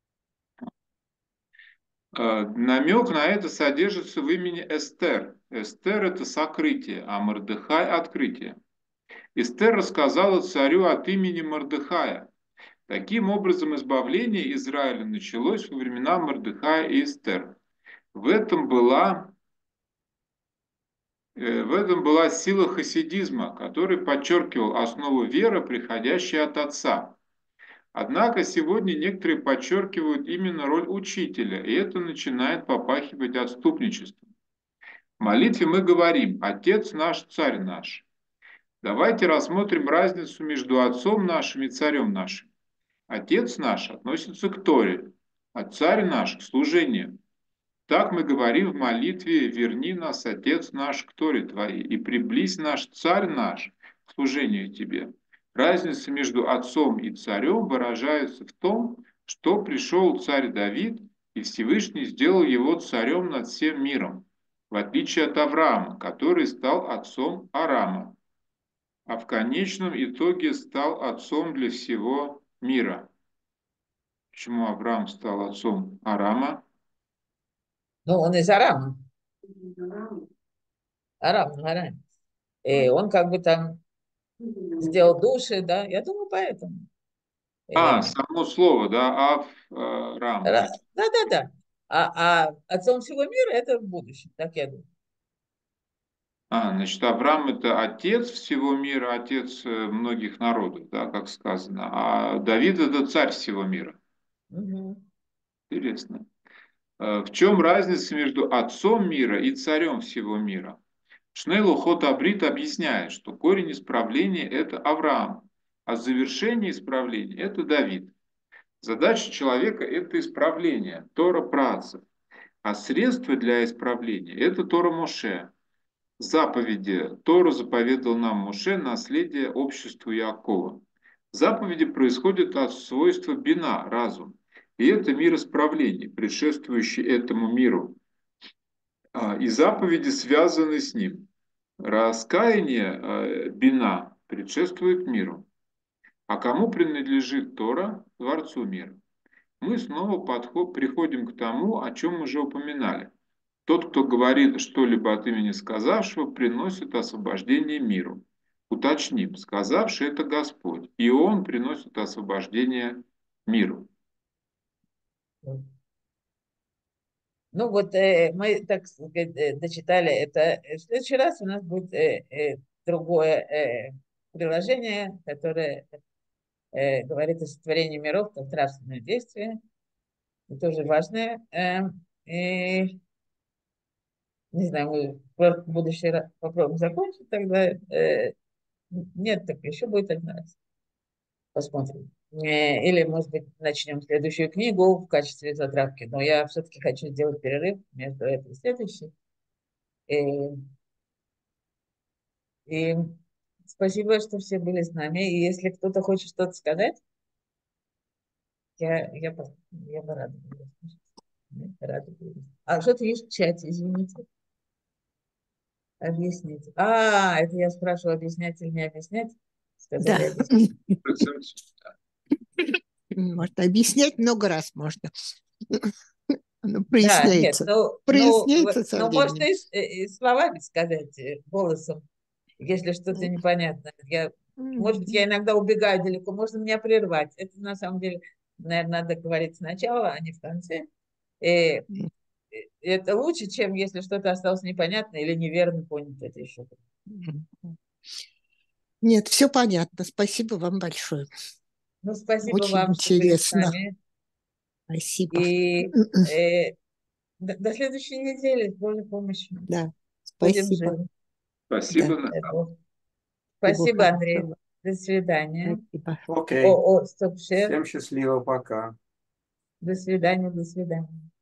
Speaker 2: Э, Намек на это содержится в имени Эстер. Эстер – это сокрытие, а Мордехай – открытие. Эстер рассказала царю от имени Мордехая. Таким образом, избавление Израиля началось во времена Мордехая и Эстер. В этом была Э, В этом была сила хасидизма, который подчеркивал основу веры, приходящей от Отца. Однако сегодня некоторые подчеркивают именно роль учителя, и это начинает попахивать отступничеством. В молитве мы говорим «Отец наш, Царь наш». Давайте рассмотрим разницу между Отцом нашим и Царем нашим. Отец наш относится к Торе, а Царь наш к служению. Так мы говорим в молитве: «Верни нас, Отец наш, к Торе Твоей, и приблизь наш Царь наш к служению Тебе». Разница между Отцом и Царем выражается в том, что пришел царь Давид, и Всевышний сделал его царем над всем миром, в отличие от Авраама, который стал отцом Арама, а в конечном итоге стал отцом для всего мира. Почему Авраам стал отцом Арама?
Speaker 1: Ну, он из Арама. Арам, Арам. И он как бы там сделал души, да? Я думаю, поэтому.
Speaker 2: А,
Speaker 1: Э,
Speaker 2: само слово, да, Авраам,
Speaker 1: Ра-
Speaker 2: значит.
Speaker 1: Да, да, да. А, а отцом всего мира это в будущем, так я думаю.
Speaker 2: А, значит, Авраам это отец всего мира, отец э, многих народов, да, как сказано. А Давид это царь всего мира.
Speaker 1: Мгм.
Speaker 2: Интересно. Э, В чем разница между отцом мира и царем всего мира? Шнейлу Хот Абрит объясняет, что корень исправления – это Авраам, а завершение исправления – это Давид. Задача человека – это исправление, Тора праотцев, а средство для исправления – это Тора Моше. Заповеди. Тору заповедал нам Моше, наследие обществу Иакова. Заповеди происходят от свойства бина, разум. И это мир исправлений, предшествующий этому миру. А, И заповеди связаны с ним. Раскаяние э, бина предшествует миру. А кому принадлежит Тора? Творцу мира. Мы снова подход, приходим к тому, о чем мы уже упоминали. Тот, кто говорит что-либо от имени сказавшего, приносит освобождение миру. Уточним, сказавший – это Господь, и Он приносит освобождение миру.
Speaker 1: Ну вот э, мы, так сказать, э, дочитали это. В следующий раз у нас будет э, э, другое э, приложение, которое э, говорит о сотворении миров как нравственное действие. Это тоже важное. Э, и, не знаю, мы в будущий раз попробуем закончить тогда. Э, нет, так еще будет один раз. Посмотрим. Э, Или, может быть, начнем следующую книгу в качестве затравки. Но я все-таки хочу сделать перерыв между этой и следующей. И, и спасибо, что все были с нами. И если кто-то хочет что-то сказать, я, я, по- я бы рада. была услышать. Рада видеть. А что ты видишь в чате, извините? Объяснить. А, это я спрашиваю, объяснять или не объяснять? Сказали
Speaker 3: Да.
Speaker 1: объяснять.
Speaker 3: Можно объяснять много раз можно. Оно
Speaker 1: Да, нет,
Speaker 3: проясняется.
Speaker 1: ну, ну,
Speaker 3: Проясняется
Speaker 1: вот,
Speaker 3: со
Speaker 1: ну можно
Speaker 3: временем.
Speaker 1: и, с- и словами сказать, э, голосом, если что-то непонятно. Я, может быть, я
Speaker 3: Мгм.
Speaker 1: иногда убегаю далеко, можно меня прервать. Это на самом деле, наверное, надо говорить сначала, а не в конце. И, и это лучше, чем если что-то осталось непонятно или неверно понято. Это еще.
Speaker 3: Мгм. Нет, все понятно. Спасибо вам большое.
Speaker 1: Ну, спасибо
Speaker 3: Очень
Speaker 1: вам, что были с
Speaker 3: интересно.
Speaker 1: нами.
Speaker 3: Спасибо.
Speaker 1: И э, до, до следующей недели с Божьей помощью.
Speaker 3: Да,
Speaker 1: Будем
Speaker 3: спасибо.
Speaker 1: живы.
Speaker 3: Да,
Speaker 2: Спасибо,
Speaker 1: Дай
Speaker 2: Наталья.
Speaker 1: Бог.
Speaker 3: всего
Speaker 1: Спасибо, Андрей.
Speaker 3: хорошего.
Speaker 1: До свидания.
Speaker 3: Спасибо.
Speaker 4: Окей.
Speaker 1: О, о, стоп, шер.
Speaker 4: Всем счастливо, пока.
Speaker 1: До свидания, до свидания.